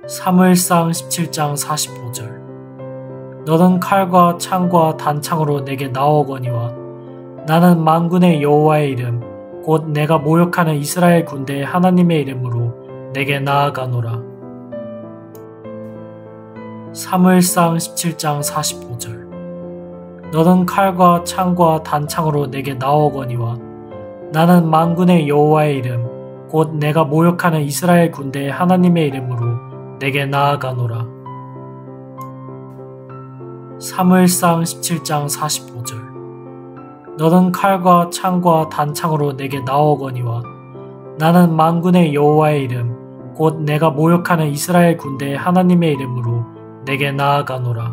사무엘상 17장 45절. 너는 칼과 창과 단창으로 내게 나오거니와 나는 만군의 여호와의 이름 곧 내가 모욕하는 이스라엘 군대의 하나님의 이름으로 내게 나아가노라. 사무엘상 17장 45절. 너는 칼과 창과 단창으로 내게 나오거니와 나는 만군의 여호와의 이름 곧 내가 모욕하는 이스라엘 군대의 하나님의 이름으로 내게 나아가노라. 사무엘상 17장 45절. 너는 칼과 창과 단창으로 내게 나오거니와 나는 만군의 여호와의 이름 곧 내가 모욕하는 이스라엘 군대의 하나님의 이름으로 내게 나아가노라.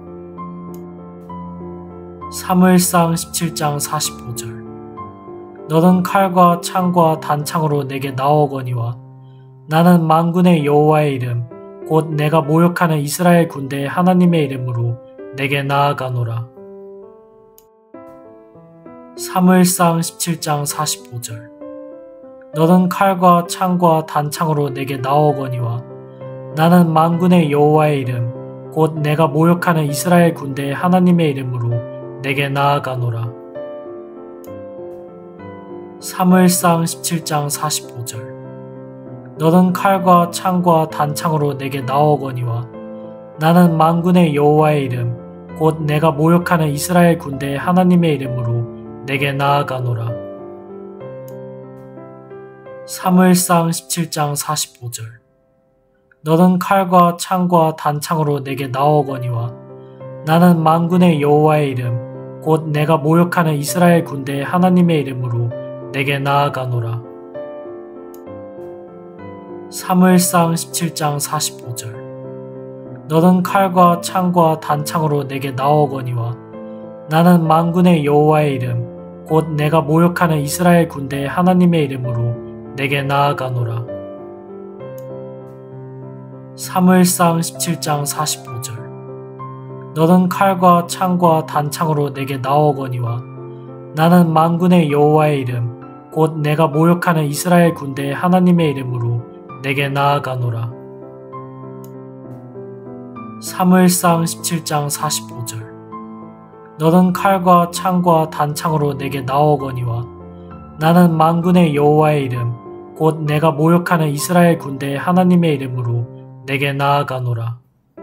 사무엘상 17장 45절. 너는 칼과 창과 단창으로 내게 나오거니와 나는 만군의 여호와의 이름 곧 내가 모욕하는 이스라엘 군대의 하나님의 이름으로 내게 나아가노라. 사무엘상 17장 45절. 너는 칼과 창과 단창으로 내게 나오거니와 나는 만군의 여호와의 이름 곧 내가 모욕하는 이스라엘 군대의 하나님의 이름으로 내게 나아가노라. 사무엘상 17장 45절. 너는 칼과 창과 단창으로 내게 나오거니와 나는 만군의 여호와의 이름 곧 내가 모욕하는 이스라엘 군대의 하나님의 이름으로 내게 나아가노라. 사무엘상 17장 45절. 너는 칼과 창과 단창으로 내게 나오거니와 나는 만군의 여호와의 이름 곧 내가 모욕하는 이스라엘 군대의 하나님의 이름으로 내게 나아가노라. 사무엘상 17장 45절. 너는 칼과 창과 단창으로 내게 나오거니와 나는 만군의 여호와의 이름 곧 내가 모욕하는 이스라엘 군대의 하나님의 이름으로 내게 나아가노라. 사무엘상 17장 45절. 너는 칼과 창과 단창으로 내게 나오거니와 나는 만군의 여호와의 이름 곧 내가 모욕하는 이스라엘 군대의 하나님의 이름으로 내게 나아가노라. 사무엘상 17장 45절. 너는 칼과 창과 단창으로 내게 나오거니와 나는 만군의 여호와의 이름 곧 내가 모욕하는 이스라엘 군대의 하나님의 이름으로 내게 나아가노라.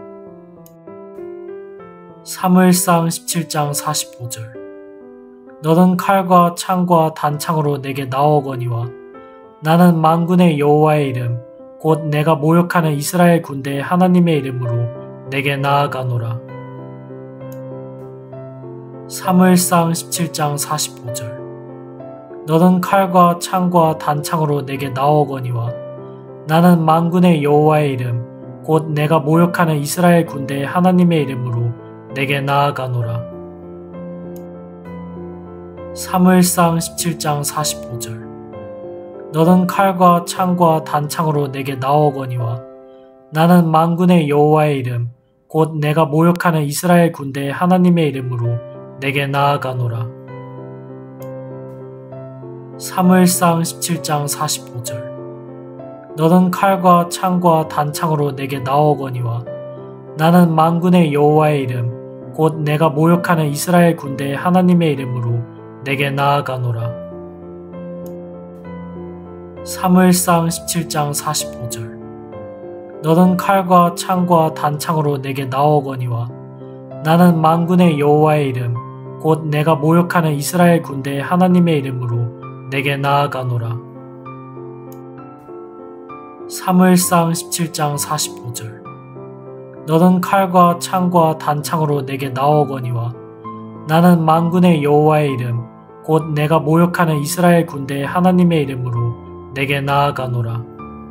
사무엘상 17장 45절. 너는 칼과 창과 단창으로 내게 나오거니와 나는 만군의 여호와의 이름 곧 내가 모욕하는 이스라엘 군대의 하나님의 이름으로 내게 나아가노라. 사무엘상 17장 45절. 너는 칼과 창과 단창으로 내게 나오거니와 나는 만군의 여호와의 이름 곧 내가 모욕하는 이스라엘 군대의 하나님의 이름으로 내게 나아가노라. 사무엘상 17장 45절. 너는 칼과 창과 단창으로 내게 나오거니와 나는 만군의 여호와의 이름 곧 내가 모욕하는 이스라엘 군대의 하나님의 이름으로 내게 나아가노라. 사무엘상 17장 45절. 너는 칼과 창과 단창으로 내게 나오거니와 나는 만군의 여호와의 이름 곧 내가 모욕하는 이스라엘 군대의 하나님의 이름으로 내게 나아가노라. 사무엘상 17장 45절. 너는 칼과 창과 단창으로 내게 나오거니와 나는 만군의 여호와의 이름 곧 내가 모욕하는 이스라엘 군대의 하나님의 이름으로 내게 나아가노라. 사무엘상 17장 45절. 너는 칼과 창과 단창으로 내게 나오거니와 나는 만군의 여호와의 이름 곧 내가 모욕하는 이스라엘 군대의 하나님의 이름으로 내게 나아가노라.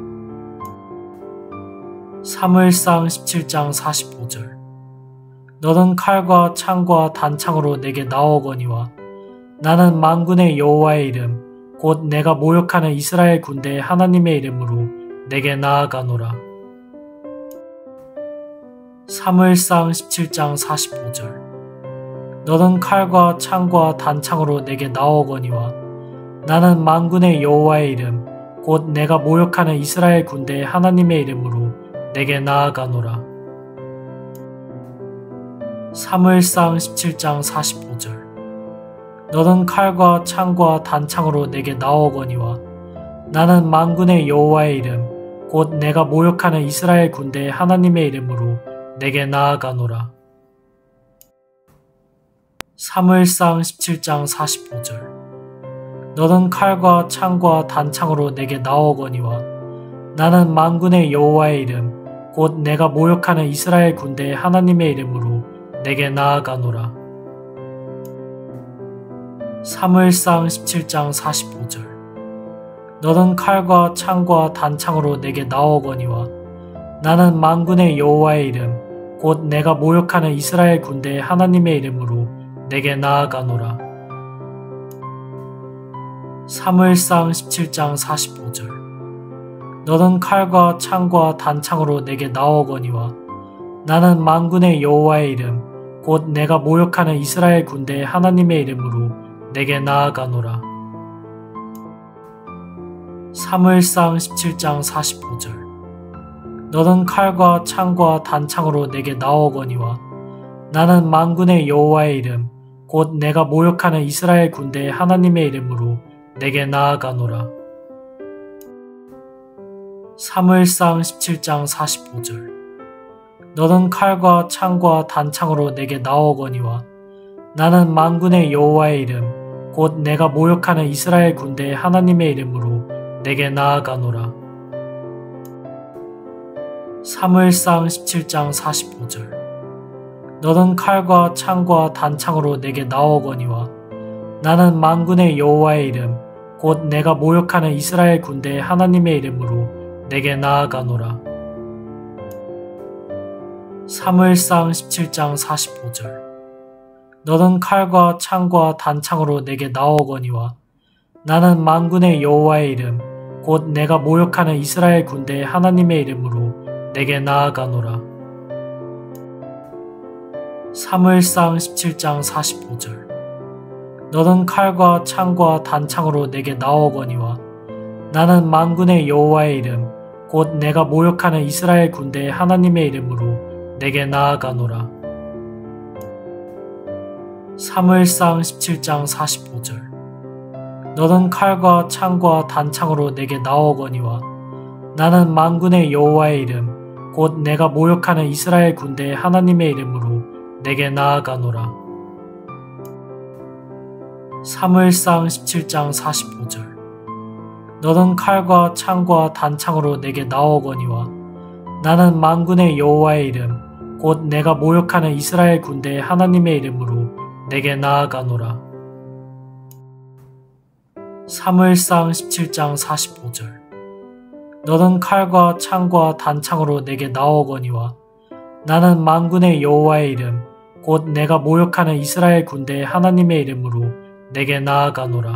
사무엘상 17장 45절. 너는 칼과 창과 단창으로 내게 나오거니와 나는 만군의 여호와의 이름 곧 내가 모욕하는 이스라엘 군대의 하나님의 이름으로 내게 나아가노라. 사무엘상 17장 45절. 너는 칼과 창과 단창으로 내게 나오거니와 나는 만군의 여호와의 이름 곧 내가 모욕하는 이스라엘 군대의 하나님의 이름으로 내게 나아가노라. 사무엘상 17장 45절. 너는 칼과 창과 단창으로 내게 나오거니와 나는 만군의 여호와의 이름 곧 내가 모욕하는 이스라엘 군대의 하나님의 이름으로 내게 나아가노라. 사무엘상 17장 45절. 너는 칼과 창과 단창으로 내게 나오거니와 나는 만군의 여호와의 이름 곧 내가 모욕하는 이스라엘 군대의 하나님의 이름으로 내게 나아가노라. 사무엘상 17장 45절. 너는 칼과 창과 단창으로 내게 나오거니와 나는 만군의 여호와의 이름 곧 내가 모욕하는 이스라엘 군대의 하나님의 이름으로 내게 나아가노라. 사무엘상 17장 45절. 너는 칼과 창과 단창으로 내게 나오거니와 나는 만군의 여호와의 이름 곧 내가 모욕하는 이스라엘 군대의 하나님의 이름으로 내게 나아가노라. 사무엘상 17장 45절. 너는 칼과 창과 단창으로 내게 나오거니와 나는 만군의 여호와의 이름 곧 내가 모욕하는 이스라엘 군대의 하나님의 이름으로 내게 나아가노라. 사무엘상 17장 45절. 너는 칼과 창과 단창으로 내게 나오거니와 나는 만군의 여호와의 이름 곧 내가 모욕하는 이스라엘 군대의 하나님의 이름으로 내게 나아가노라. 사무엘상 17장 45절. 너는 칼과 창과 단창으로 내게 나오거니와 나는 만군의 여호와의 이름 곧 내가 모욕하는 이스라엘 군대의 하나님의 이름으로 내게 나아가노라. 사무엘상 17장 45절. 너는 칼과 창과 단창으로 내게 나오거니와 나는 만군의 여호와의 이름 곧 내가 모욕하는 이스라엘 군대의 하나님의 이름으로 내게 나아가노라. 사무엘상 17장 45절. 너는 칼과 창과 단창으로 내게 나오거니와 나는 만군의 여호와의 이름 곧 내가 모욕하는 이스라엘 군대의 하나님의 이름으로 내게 나아가노라. 사무엘상 17장 45절. 너는 칼과 창과 단창으로 내게 나오거니와 나는 만군의 여호와의 이름 곧 내가 모욕하는 이스라엘 군대의 하나님의 이름으로 내게 나아가노라. 사무엘상 17장 45절. 너는 칼과 창과 단창으로 내게 나오거니와 나는 만군의 여호와의 이름 곧 내가 모욕하는 이스라엘 군대의 하나님의 이름으로 내게 나아가노라. 사무엘상 17장 45절. 너는 칼과 창과 단창으로 내게 나오거니와 나는 만군의 여호와의 이름 곧 내가 모욕하는 이스라엘 군대의 하나님의 이름으로 내게 나아가노라.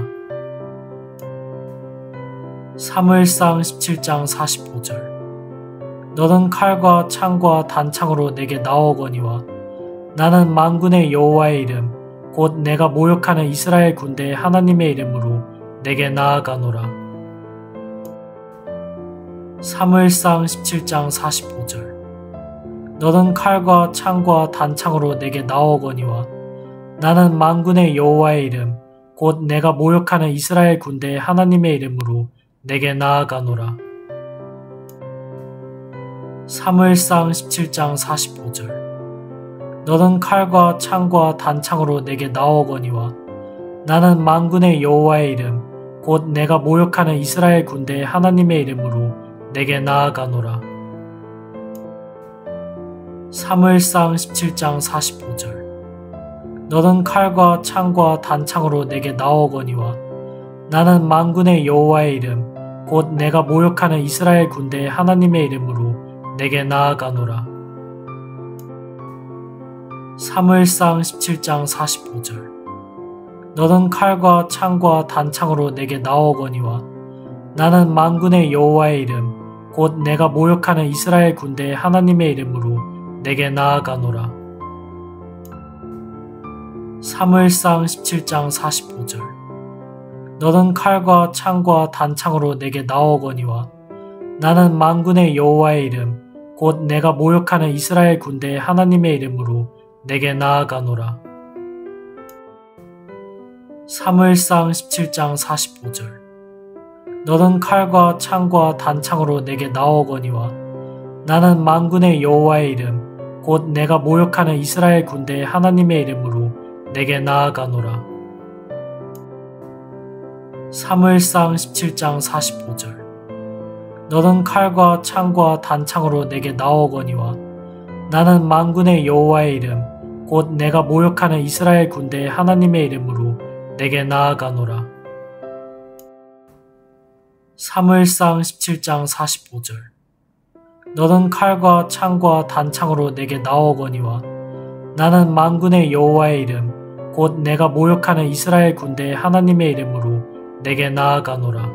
사무엘상 17장 45절. 너는 칼과 창과 단창으로 내게 나오거니와 나는 만군의 여호와의 이름 곧 내가 모욕하는 이스라엘 군대의 하나님의 이름으로 내게 나아가노라. 사무엘상 17장 45절. 너는 칼과 창과 단창으로 내게 나오거니와 나는 만군의 여호와의 이름 곧 내가 모욕하는 이스라엘 군대의 하나님의 이름으로 내게 나아가노라. 사무엘상 17장 45절. 너는 칼과 창과 단창으로 내게 나오거니와 나는 만군의 여호와의 이름 곧 내가 모욕하는 이스라엘 군대의 하나님의 이름으로 내게 나아가노라. 사무엘상 17장 45절. 너는 칼과 창과 단창으로 내게 나오거니와 나는 만군의 여호와의 이름 곧 내가 모욕하는 이스라엘 군대의 하나님의 이름으로 내게 나아가노라. 사무엘상 17장 45절. 너는 칼과 창과 단창으로 내게 나오거니와 나는 만군의 여호와의 이름 곧 내가 모욕하는 이스라엘 군대의 하나님의 이름으로 내게 나아가노라. 사무엘상 17장 45절. 너는 칼과 창과 단창으로 내게 나오거니와 나는 만군의 여호와의 이름 곧 내가 모욕하는 이스라엘 군대의 하나님의 이름으로 내게 나아가노라. 사무엘상 17장 45절. 너는 칼과 창과 단창으로 내게 나오거니와 나는 만군의 여호와의 이름 곧 내가 모욕하는 이스라엘 군대의 하나님의 이름으로 내게 나아가노라. 사무엘상 17장 45절. 너는 칼과 창과 단창으로 내게 나오거니와 나는 만군의 여호와의 이름 곧 내가 모욕하는 이스라엘 군대의 하나님의 이름으로 내게 나아가노라. 사무엘상 17장 45절. 너는 칼과 창과 단창으로 내게 나오거니와 나는 만군의 여호와의 이름 곧 내가 모욕하는 이스라엘 군대의 하나님의 이름으로 내게 나아가노라.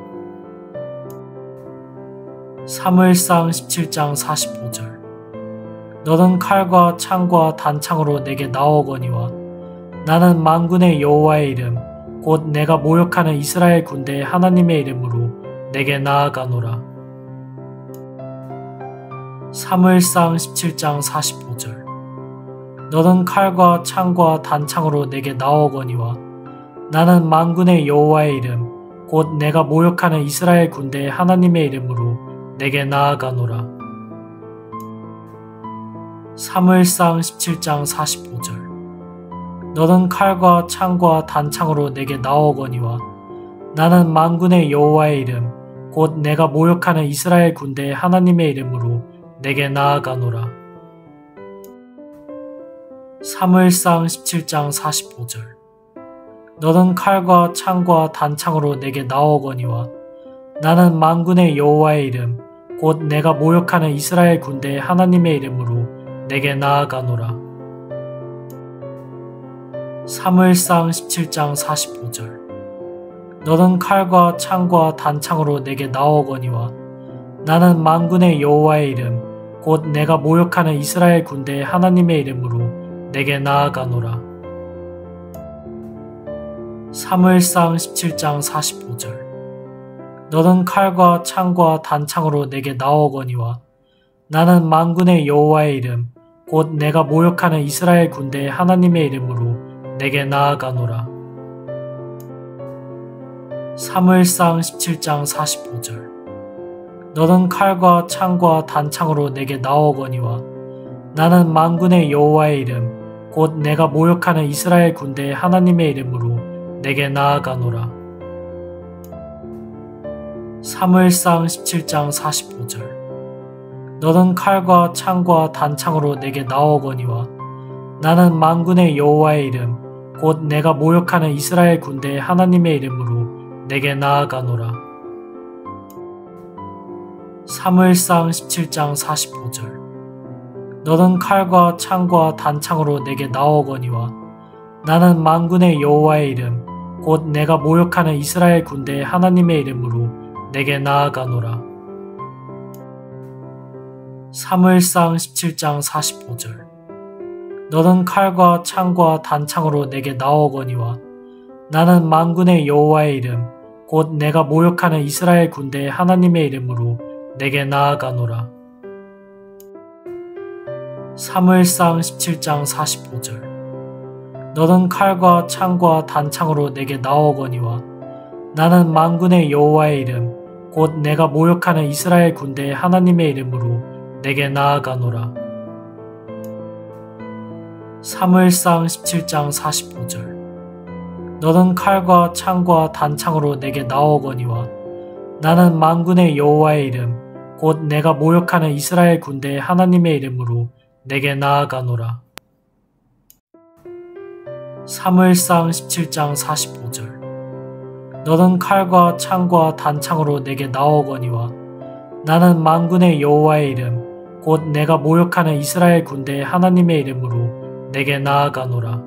사무엘상 17장 45절. 너는 칼과 창과 단창으로 내게 나오거니와 나는 만군의 여호와의 이름 곧 내가 모욕하는 이스라엘 군대의 하나님의 이름으로 내게 나아가노라. 사무엘상 17장 45절. 너는 칼과 창과 단창으로 내게 나오거니와 나는 만군의 여호와의 이름 곧 내가 모욕하는 이스라엘 군대의 하나님의 이름으로 내게 나아가노라. 사무엘상 17장 45절. 너는 칼과 창과 단창으로 내게 나오거니와 나는 만군의 여호와의 이름 곧 내가 모욕하는 이스라엘 군대의 하나님의 이름으로 내게 나아가노라. 사무엘상 17장 45절. 너는 칼과 창과 단창으로 내게 나오거니와 나는 만군의 여호와의 이름 곧 내가 모욕하는 이스라엘 군대의 하나님의 이름으로 내게 나아가노라. 사무엘상 17장 45절. 너는 칼과 창과 단창으로 내게 나오거니와 나는 만군의 여호와의 이름 곧 내가 모욕하는 이스라엘 군대의 하나님의 이름으로 내게 나아가노라. 사무엘상 17장 45절. 너는 칼과 창과 단창으로 내게 나오거니와 나는 만군의 여호와의 이름 곧 내가 모욕하는 이스라엘 군대의 하나님의 이름으로 내게 나아가노라. 사무엘상 17장 45절. 너는 칼과 창과 단창으로 내게 나오거니와 나는 만군의 여호와의 이름 곧 내가 모욕하는 이스라엘 군대의 하나님의 이름으로 내게 나아가노라. 사무엘상 17장 45절. 너는 칼과 창과 단창으로 내게 나오거니와 나는 만군의 여호와의 이름 곧 내가 모욕하는 이스라엘 군대의 하나님의 이름으로 내게 나아가노라. 사무엘상 17장 45절. 너는 칼과 창과 단창으로 내게 나오거니와 나는 만군의 여호와의 이름 곧 내가 모욕하는 이스라엘 군대의 하나님의 이름으로 내게 나아가노라. 사무엘상 17장 45절. 너는 칼과 창과 단창으로 내게 나오거니와 나는 만군의 여호와의 이름 곧 내가 모욕하는 이스라엘 군대의 하나님의 이름으로 내게 나아가노라. 사무엘상 17장 45절. 너는 칼과 창과 단창으로 내게 나오거니와 나는 만군의 여호와의 이름 곧 내가 모욕하는 이스라엘 군대의 하나님의 이름으로 내게 나아가노라. 사무엘상 17장 45절. 너는 칼과 창과 단창으로 내게 나오거니와 나는 만군의 여호와의 이름 곧 내가 모욕하는 이스라엘 군대의 하나님의 이름으로 내게 나아가노라. 사무엘상 17장 45절. 너는 칼과 창과 단창으로 내게 나오거니와 나는 만군의 여호와의 이름 곧 내가 모욕하는 이스라엘 군대의 하나님의 이름으로 내게 나아가노라.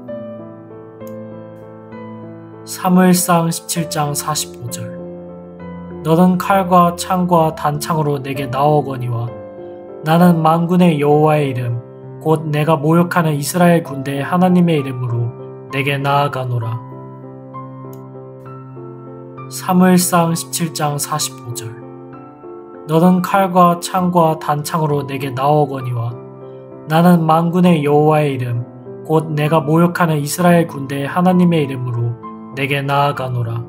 사무엘상 17장 45절. 너는 칼과 창과 단창으로 내게 나오거니와 나는 만군의 여호와의 이름 곧 내가 모욕하는 이스라엘 군대의 하나님의 이름으로 내게 나아가노라. 사무엘상 17장 45절. 너는 칼과 창과 단창으로 내게 나오거니와 나는 만군의 여호와의 이름 곧 내가 모욕하는 이스라엘 군대의 하나님의 이름으로 내게 나아가노라.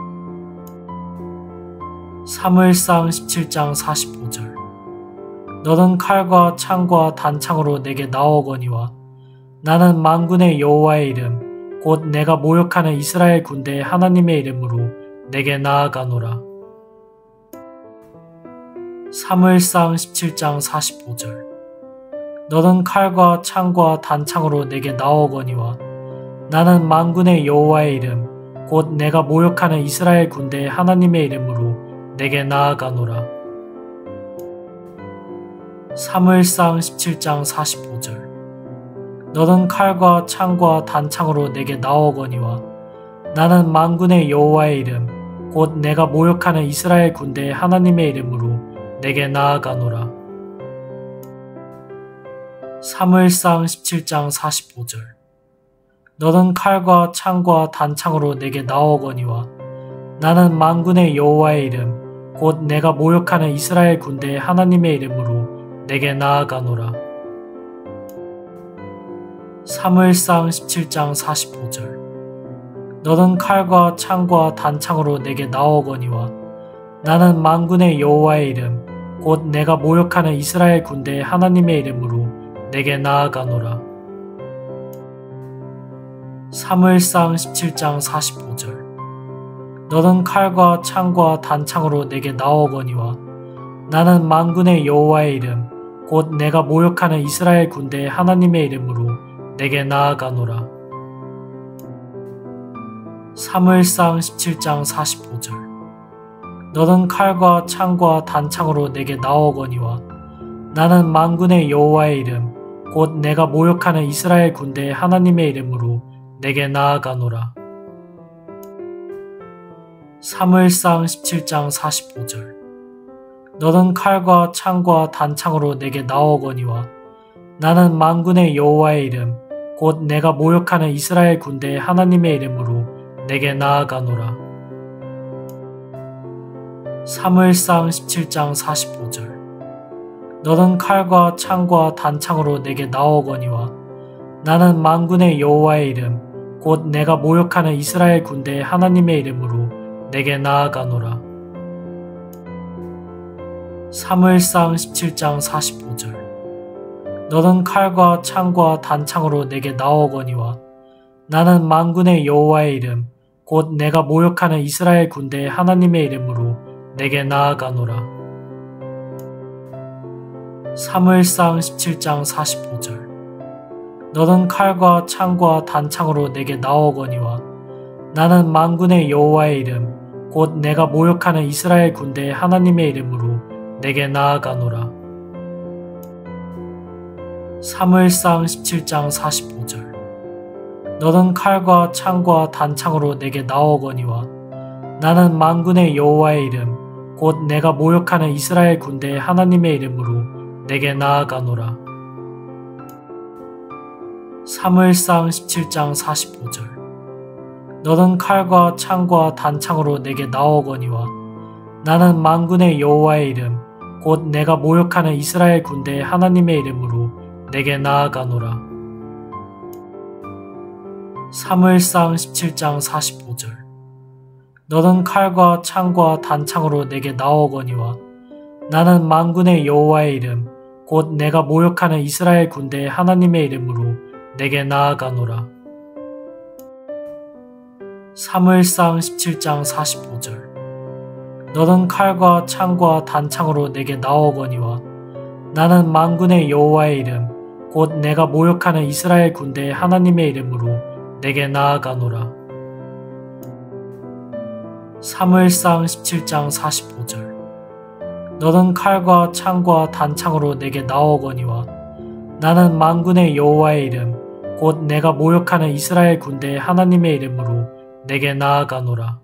사무엘상 17장 45절. 너는 칼과 창과 단창으로 내게 나오거니와 나는 만군의 여호와의 이름 곧 내가 모욕하는 이스라엘 군대의 하나님의 이름으로 내게 나아가노라. 사무엘상 17장 45절. 너는 칼과 창과 단창으로 내게 나오거니와 나는 만군의 여호와의 이름 곧 내가 모욕하는 이스라엘 군대의 하나님의 이름으로 내게 나아가노라. 사무엘상 17장 45절. 너는 칼과 창과 단창으로 내게 나오거니와 나는 만군의 여호와의 이름 곧 내가 모욕하는 이스라엘 군대의 하나님의 이름으로 내게 나아가노라. 사무엘상 17장 45절. 너는 칼과 창과 단창으로 내게 나오거니와 나는 만군의 여호와의 이름 곧 내가 모욕하는 이스라엘 군대의 하나님의 이름으로 내게 나아가노라. 사무엘상 17장 45절. 너는 칼과 창과 단창으로 내게 나오거니와 나는 만군의 여호와의 이름 곧 내가 모욕하는 이스라엘 군대의 하나님의 이름으로 내게 나아가노라. 사무엘상 17장 45절. 너는 칼과 창과 단창으로 내게 나오거니와 나는 만군의 여호와의 이름 곧 내가 모욕하는 이스라엘 군대의 하나님의 이름으로 내게 나아가노라. 사무엘상 17장 45절. 너는 칼과 창과 단창으로 내게 나오거니와 나는 만군의 여호와의 이름 곧 내가 모욕하는 이스라엘 군대의 하나님의 이름으로 내게 나아가노라. 사무엘상 17장 45절. 너는 칼과 창과 단창으로 내게 나오거니와 나는 만군의 여호와의 이름 곧 내가 모욕하는 이스라엘 군대의 하나님의 이름으로 내게 나아가노라. 사무엘상 17장 45절. 너는 칼과 창과 단창으로 내게 나오거니와 나는 만군의 여호와의 이름 곧 내가 모욕하는 이스라엘 군대의 하나님의 이름으로 내게 나아가노라. 사무엘상 17장 45절. 너는 칼과 창과 단창으로 내게 나오거니와 나는 만군의 여호와의 이름 곧 내가 모욕하는 이스라엘 군대의 하나님의 이름으로 내게 나아가노라. 사무엘상 17장 45절. 너는 칼과 창과 단창으로 내게 나오거니와 나는 만군의 여호와의 이름 곧 내가 모욕하는 이스라엘 군대의 하나님의 이름으로 내게 나아가노라. 사무엘상 17장 45절. 너는 칼과 창과 단창으로 내게 나오거니와 나는 만군의 여호와의 이름 곧 내가 모욕하는 이스라엘 군대의 하나님의 이름으로 내게 나아가노라. 사무엘상 17장 45절. 너는 칼과 창과 단창으로 내게 나오거니와 나는 만군의 여호와의 이름 곧 내가 모욕하는 이스라엘 군대의 하나님의 이름으로 내게 나아가노라. 사무엘상 17장 45절. 너는 칼과 창과 단창으로 내게 나오거니와 나는 만군의 여호와의 이름 곧 내가 모욕하는 이스라엘 군대의 하나님의 이름으로 내게 나아가노라. 사무엘상 17장 45절. 너는 칼과 창과 단창으로 내게 나오거니와 나는 만군의 여호와의 이름 곧 내가 모욕하는 이스라엘 군대의 하나님의 이름으로 내게 나아가노라. 사무엘상 17장 45절. 너는 칼과 창과 단창으로 내게 나오거니와 나는 만군의 여호와의 이름 곧 내가 모욕하는 이스라엘 군대의 하나님의 이름으로 내게 나아가노라.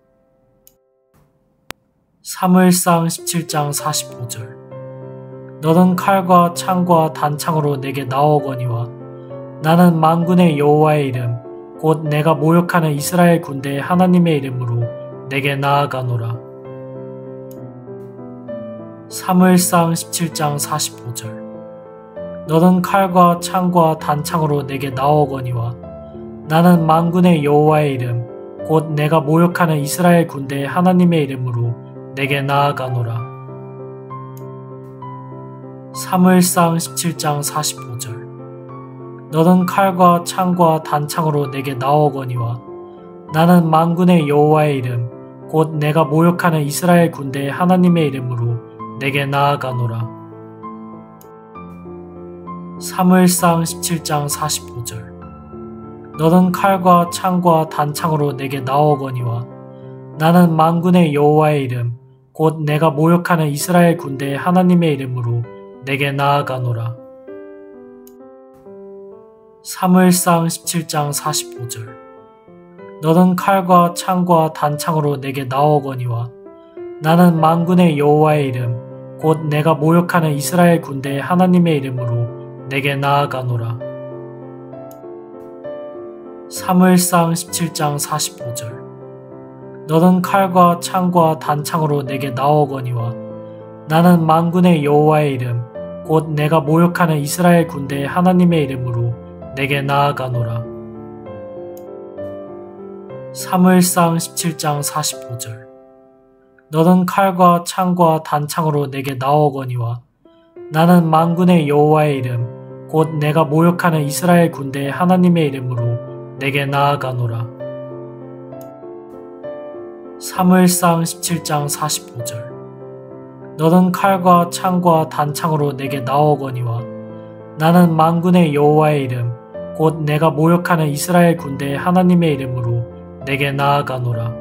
사무엘상 17장 45절. 너는 칼과 창과 단창으로 내게 나오거니와 나는 만군의 여호와의 이름 곧 내가 모욕하는 이스라엘 군대의 하나님의 이름으로 내게 나아가노라. 사무엘상 17장 45절. 너는 칼과 창과 단창으로 내게 나오거니와 나는 만군의 여호와의 이름 곧 내가 모욕하는 이스라엘 군대의 하나님의 이름으로 내게 나아가노라. 사무엘상 17장 45절. 너는 칼과 창과 단창으로 내게 나오거니와 나는 만군의 여호와의 이름 곧 내가 모욕하는 이스라엘 군대의 하나님의 이름으로 내게 나아가노라. 사무엘상 17장 45절. 너는 칼과 창과 단창으로 내게 나오거니와 나는 만군의 여호와의 이름 곧 내가 모욕하는 이스라엘 군대의 하나님의 이름으로 내게 나아가노라. 사무엘상 17장 45절. 너는 칼과 창과 단창으로 내게 나오거니와 나는 만군의 여호와의 이름 곧 내가 모욕하는 이스라엘 군대의 하나님의 이름으로 내게 나아가노라. 사무엘상 17장 45절. 너는 칼과 창과 단창으로 내게 나오거니와 나는 만군의 여호와의 이름 곧 내가 모욕하는 이스라엘 군대의 하나님의 이름으로 내게 나아가노라. 사무엘상 17장 45절. 너는 칼과 창과 단창으로 내게 나오거니와 나는 만군의 여호와의 이름 곧 내가 모욕하는 이스라엘 군대의 하나님의 이름으로 내게 나아가노라. 사무엘상 17장 45절. 너는 칼과 창과 단창으로 내게 나오거니와 나는 만군의 여호와의 이름 곧 내가 모욕하는 이스라엘 군대의 하나님의 이름으로 내게 나아가노라.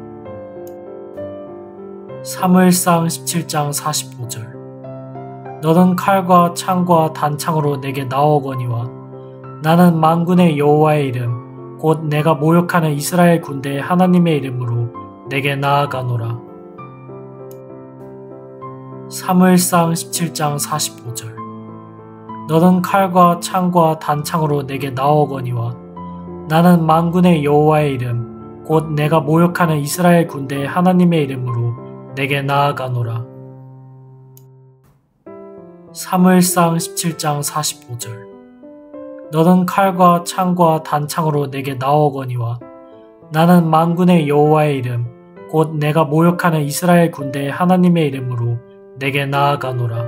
사무엘상 17장 45절. 너는 칼과 창과 단창으로 내게 나오거니와 나는 만군의 여호와의 이름 곧 내가 모욕하는 이스라엘 군대의 하나님의 이름으로 내게 나아가노라. 사무엘상 17장 45절. 너는 칼과 창과 단창으로 내게 나오거니와 나는 만군의 여호와의 이름 곧 내가 모욕하는 이스라엘 군대의 하나님의 이름으로 내게 나아가노라. 사무엘상 17장 45절. 너는 칼과 창과 단창으로 내게 나오거니와 나는 만군의 여호와의 이름 곧 내가 모욕하는 이스라엘 군대의 하나님의 이름으로 내게 나아가노라.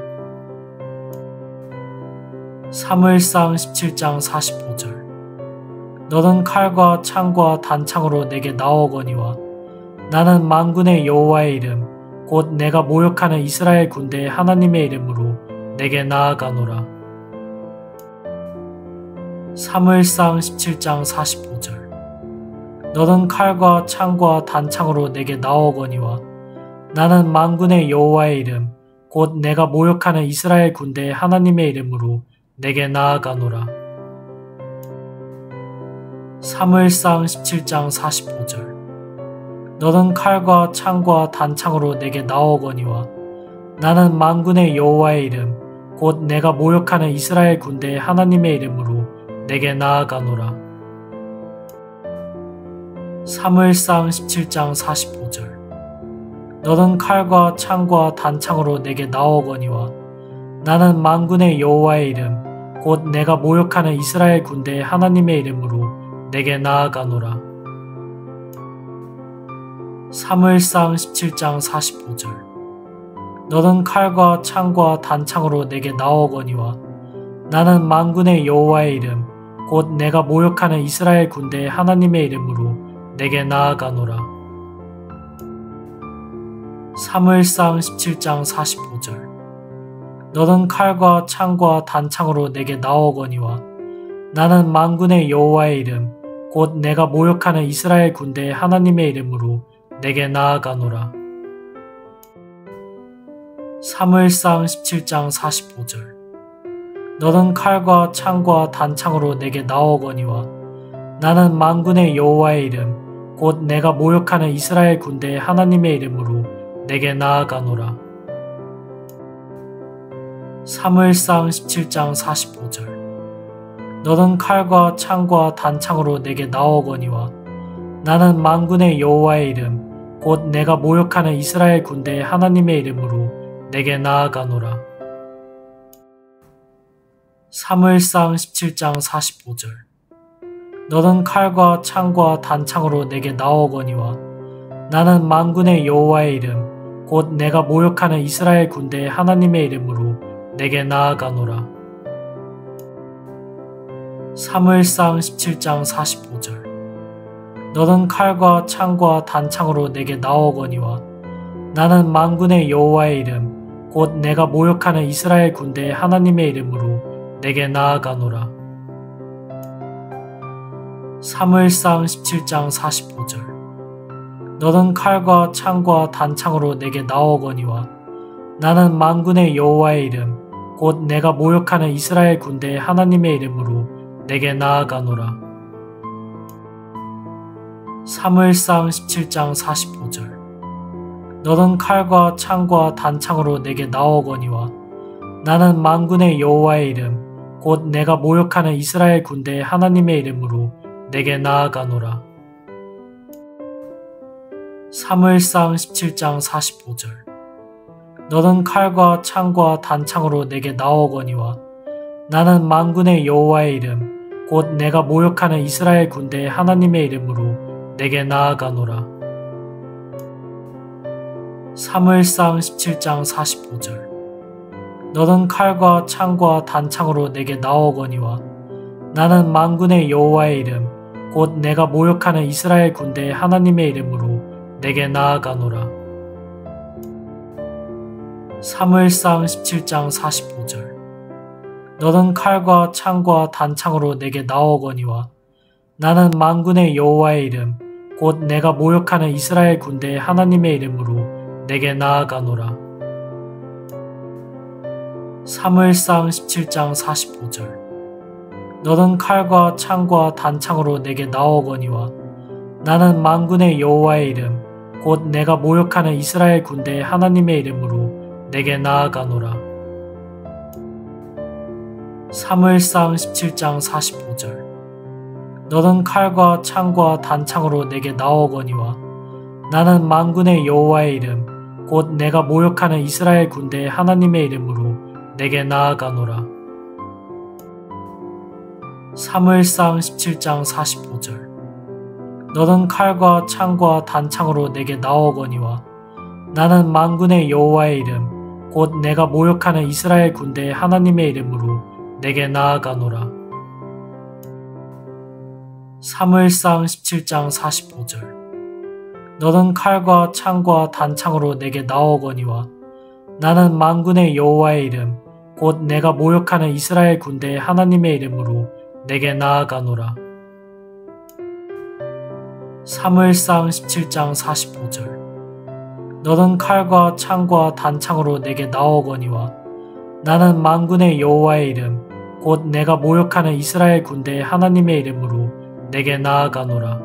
사무엘상 17장 45절. 너는 칼과 창과 단창으로 내게 나오거니와 나는 만군의 여호와의 이름 곧 내가 모욕하는 이스라엘 군대의 하나님의 이름으로 내게 나아가노라. 사무엘상 17장 45절. 너는 칼과 창과 단창으로 내게 나오거니와 나는 만군의 여호와의 이름 곧 내가 모욕하는 이스라엘 군대의 하나님의 이름으로 내게 나아가노라. 사무엘상 17장 45절. 너는 칼과 창과 단창으로 내게 나오거니와 나는 만군의 여호와의 이름 곧 내가 모욕하는 이스라엘 군대의 하나님의 이름으로 내게 나아가노라. 사무엘상 17장 45절. 너는 칼과 창과 단창으로 내게 나오거니와 나는 만군의 여호와의 이름 곧 내가 모욕하는 이스라엘 군대의 하나님의 이름으로 내게 나아가노라. 사무엘상 17장 45절. 너는 칼과 창과 단창으로 내게 나오거니와 나는 만군의 여호와의 이름 곧 내가 모욕하는 이스라엘 군대의 하나님의 이름으로 내게 나아가노라. 사무엘상 17장 45절. 너는 칼과 창과 단창으로 내게 나오거니와 나는 만군의 여호와의 이름 곧 내가 모욕하는 이스라엘 군대의 하나님의 이름으로 내게 나아가노라. 사무엘상 17장 45절. 너는 칼과 창과 단창으로 내게 나오거니와 나는 만군의 여호와의 이름 곧 내가 모욕하는 이스라엘 군대의 하나님의 이름으로 내게 나아가노라. 사무엘상 17장 45절. 너는 칼과 창과 단창으로 내게 나오거니와 나는 만군의 여호와의 이름 곧 내가 모욕하는 이스라엘 군대의 하나님의 이름으로 내게 나아가노라. 사무엘상 17장 45절. 너는 칼과 창과 단창으로 내게 나오거니와 나는 만군의 여호와의 이름 곧 내가 모욕하는 이스라엘 군대의 하나님의 이름으로 내게 나아가노라. 사무엘상 17장 45절. 너는 칼과 창과 단창으로 내게 나오거니와 나는 만군의 여호와의 이름 곧 내가 모욕하는 이스라엘 군대의 하나님의 이름으로 내게 나아가노라. 사무엘상 17장 45절. 너는 칼과 창과 단창으로 내게 나오거니와 나는 만군의 여호와의 이름 곧 내가 모욕하는 이스라엘 군대의 하나님의 이름으로 내게 나아가노라. 사무엘상 17장 45절. 너는 칼과 창과 단창으로 내게 나오거니와 나는 만군의 여호와의 이름 곧 내가 모욕하는 이스라엘 군대의 하나님의 이름으로 내게 나아가노라. 사무엘상 17장 45절. 너는 칼과 창과 단창으로 내게 나오거니와 나는 만군의 여호와의 이름 곧 내가 모욕하는 이스라엘 군대의 하나님의 이름으로 내게 나아가노라. 사무엘상 17장 45절. 너는 칼과 창과 단창으로 내게 나오거니와 나는 만군의 여호와의 이름 곧 내가 모욕하는 이스라엘 군대의 하나님의 이름으로 내게 나아가노라. 사무엘상 17장 45절. 너는 칼과 창과 단창으로 내게 나오거니와 나는 만군의 여호와의 이름 곧 내가 모욕하는 이스라엘 군대의 하나님의 이름으로 내게 나아가노라. 사무엘상 17장 45절. 너는 칼과 창과 단창으로 내게 나오거니와 나는 만군의 여호와의 이름 곧 내가 모욕하는 이스라엘 군대의 하나님의 이름으로 내게 나아가노라. 사무엘상 17장 45절. 너는 칼과 창과 단창으로 내게 나오거니와 나는 만군의 여호와의 이름 곧 내가 모욕하는 이스라엘 군대의 하나님의 이름으로 내게 나아가노라. 사무엘상 17장 45절. 너는 칼과 창과 단창으로 내게 나오거니와 나는 만군의 여호와의 이름 곧 내가 모욕하는 이스라엘 군대의 하나님의 이름으로 내게 나아가노라. 사무엘상 17장 45절. 너는 칼과 창과 단창으로 내게 나오거니와 나는 만군의 여호와의 이름 곧 내가 모욕하는 이스라엘 군대의 하나님의 이름으로 내게 나아가노라. 사무엘상 17장 45절. 너는 칼과 창과 단창으로 내게 나오거니와 나는 만군의 여호와의 이름 곧 내가 모욕하는 이스라엘 군대의 하나님의 이름으로 내게 나아가노라.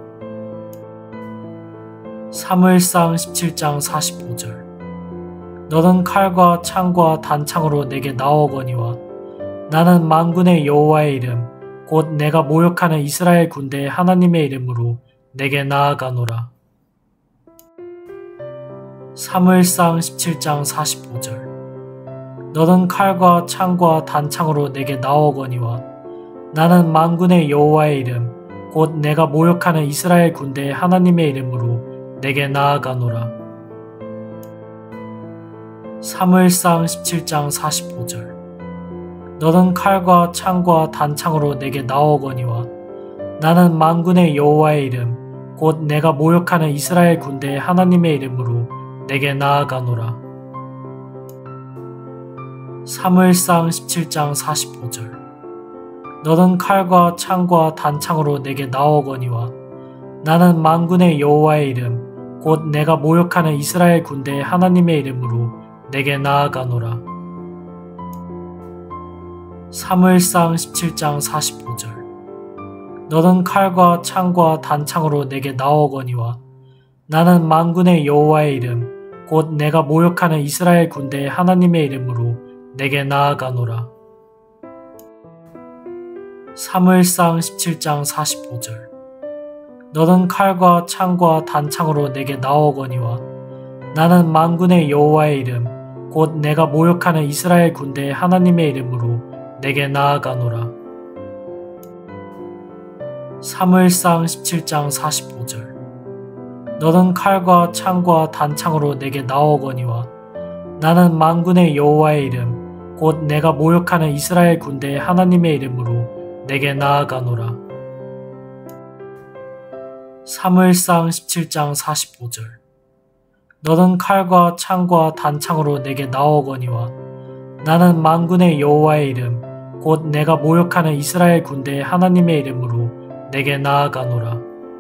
사무엘상 17장 45절. 너는 칼과 창과 단창으로 내게 나오거니와 나는 만군의 여호와의 이름 곧 내가 모욕하는 이스라엘 군대의 하나님의 이름으로 내게 나아가노라. 사무엘상 17장 45절. 너는 칼과 창과 단창으로 내게 나오거니와 나는 만군의 여호와의 이름 곧 내가 모욕하는 이스라엘 군대의 하나님의 이름으로 내게 나아가노라. 사무엘상 17장 45절. 너는 칼과 창과 단창으로 내게 나오거니와 나는 만군의 여호와의 이름 곧 내가 모욕하는 이스라엘 군대의 하나님의 이름으로 내게 나아가노라. 사무엘상 17장 45절. 너는 칼과 창과 단창으로 내게 나오거니와 나는 만군의 여호와의 이름 곧 내가 모욕하는 이스라엘 군대의 하나님의 이름으로 내게 나아가노라. 사무엘상 17장 45절. 너는 칼과 창과 단창으로 내게 나오거니와 나는 만군의 여호와의 이름 곧 내가 모욕하는 이스라엘 군대의 하나님의 이름으로 내게 나아가노라. 사무엘상 17장 45절. 너는 칼과 창과 단창으로 내게 나오거니와 나는 만군의 여호와의 이름 곧 내가 모욕하는 이스라엘 군대의 하나님의 이름으로 내게 나아가노라. 사무엘상 17장 45절. 너는 칼과 창과 단창으로 내게 나오거니와 나는 만군의 여호와의 이름 곧 내가 모욕하는 이스라엘 군대의 하나님의 이름으로 내게 나아가노라. 사무엘상 17장 45절. 너는 칼과 창과 단창으로 내게 나오거니와 나는 만군의 여호와의 이름 곧 내가 모욕하는 이스라엘 군대의 하나님의 이름으로 내게 나아가노라.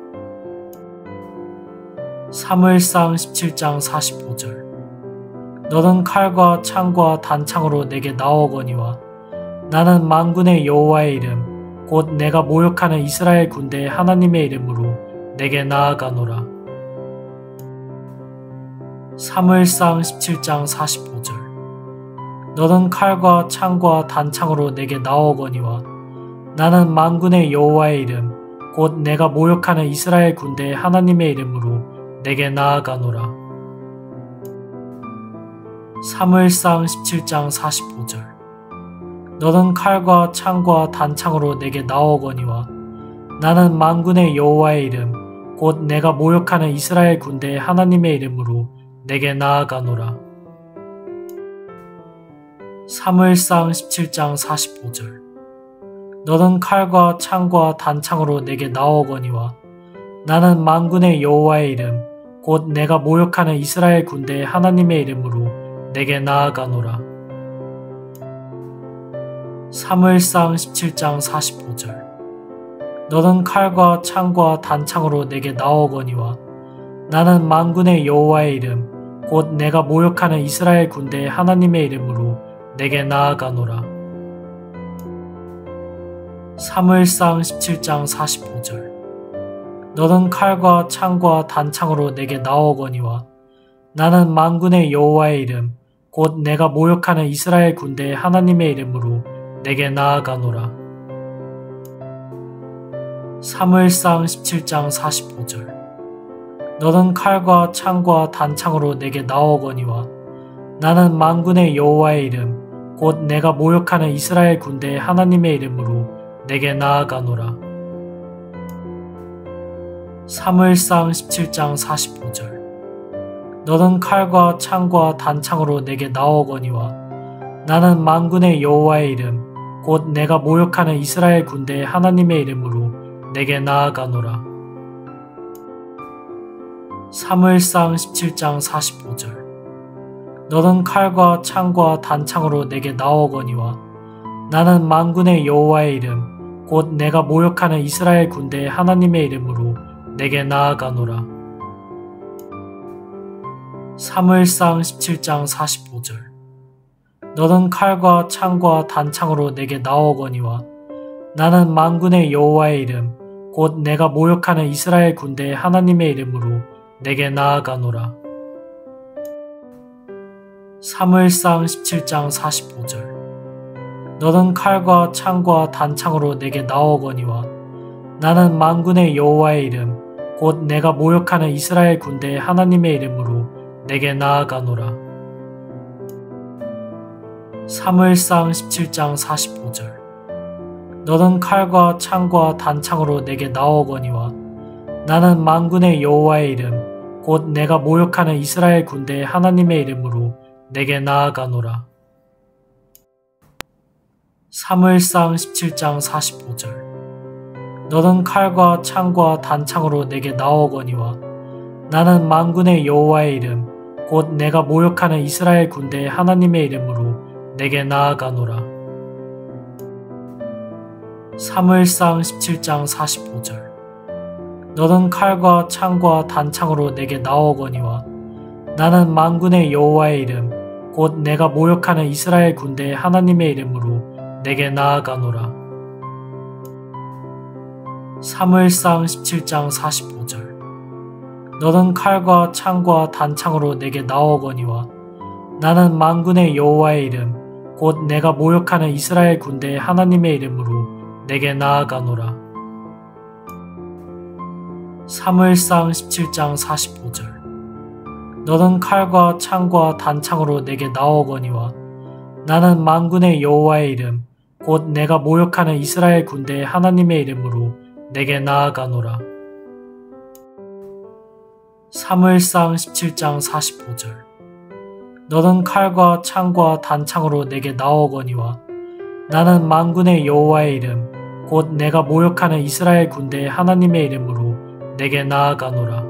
사무엘상 17장 45절. 너는 칼과 창과 단창으로 내게 나오거니와 나는 만군의 여호와의 이름 곧 내가 모욕하는 이스라엘 군대의 하나님의 이름으로 내게 나아가노라. 사무엘상 17장 45절. 너는 칼과 창과 단창으로 내게 나오거니와 나는 만군의 여호와의 이름 곧 내가 모욕하는 이스라엘 군대의 하나님의 이름으로 내게 나아가노라. 사무엘상 17장 45절. 너는 칼과 창과 단창으로 내게 나오거니와 나는 만군의 여호와의 이름 곧 내가 모욕하는 이스라엘 군대의 하나님의 이름으로 내게 나아가노라. 사무엘상 17장 45절. 너는 칼과 창과 단창으로 내게 나오거니와 나는 만군의 여호와의 이름 곧 내가 모욕하는 이스라엘 군대의 하나님의 이름으로 내게 나아가노라. 사무엘상 17장 45절. 너는 칼과 창과 단창으로 내게 나오거니와 나는 만군의 여호와의 이름 곧 내가 모욕하는 이스라엘 군대의 하나님의 이름으로 내게 나아가노라. 사무엘상 17장 45절. 너는 칼과 창과 단창으로 내게 나오거니와 나는 만군의 여호와의 이름 곧 내가 모욕하는 이스라엘 군대의 하나님의 이름으로 내게 나아가노라. 사무엘상 17장 45절. 너는 칼과 창과 단창으로 내게 나오거니와 나는 만군의 여호와의 이름 곧 내가 모욕하는 이스라엘 군대의 하나님의 이름으로 내게 나아가노라. 사무엘상 17장 45절. 너는 칼과 창과 단창으로 내게 나오거니와 나는 만군의 여호와의 이름 곧 내가 모욕하는 이스라엘 군대의 하나님의 이름으로 내게 나아가노라. 사무엘상 17장 45절. 너는 칼과 창과 단창으로 내게 나오거니와 나는 만군의 여호와의 이름 곧 내가 모욕하는 이스라엘 군대의 하나님의 이름으로 내게 나아가노라. 사무엘상 17장 45절. 너는 칼과 창과 단창으로 내게 나오거니와 나는 만군의 여호와의 이름 곧 내가 모욕하는 이스라엘 군대의 하나님의 이름으로 내게 나아가노라. 사무엘상 17장 45절. 너는 칼과 창과 단창으로 내게 나오거니와 나는 만군의 여호와의 이름 곧 내가 모욕하는 이스라엘 군대의 하나님의 이름으로 내게 나아가노라. 사무엘상 17장 45절. 너는 칼과 창과 단창으로 내게 나오거니와 나는 만군의 여호와의 이름 곧 내가 모욕하는 이스라엘 군대의 하나님의 이름으로 내게 나아가노라. 사무엘상 17장 45절. 너는 칼과 창과 단창으로 내게 나오거니와 나는 만군의 여호와의 이름 곧 내가 모욕하는 이스라엘 군대의 하나님의 이름으로 내게 나아가노라. 사무엘상 17장 45절. 너는 칼과 창과 단창으로 내게 나오거니와 나는 만군의 여호와의 이름 곧 내가 모욕하는 이스라엘 군대의 하나님의 이름으로 내게 나아가노라. 사무엘상 17장 45절. 너는 칼과 창과 단창으로 내게 나오거니와 나는 만군의 여호와의 이름 곧 내가 모욕하는 이스라엘 군대의 하나님의 이름으로 내게 나아가노라. 사무엘상 17장 45절. 너는 칼과 창과 단창으로 내게 나오거니와 나는 만군의 여호와의 이름 곧 내가 모욕하는 이스라엘 군대의 하나님의 이름으로 내게 나아가노라. 사무엘상 17장 45절. 너는 칼과 창과 단창으로 내게 나오거니와 나는 만군의 여호와의 이름 곧 내가 모욕하는 이스라엘 군대의 하나님의 이름으로 내게 나아가노라.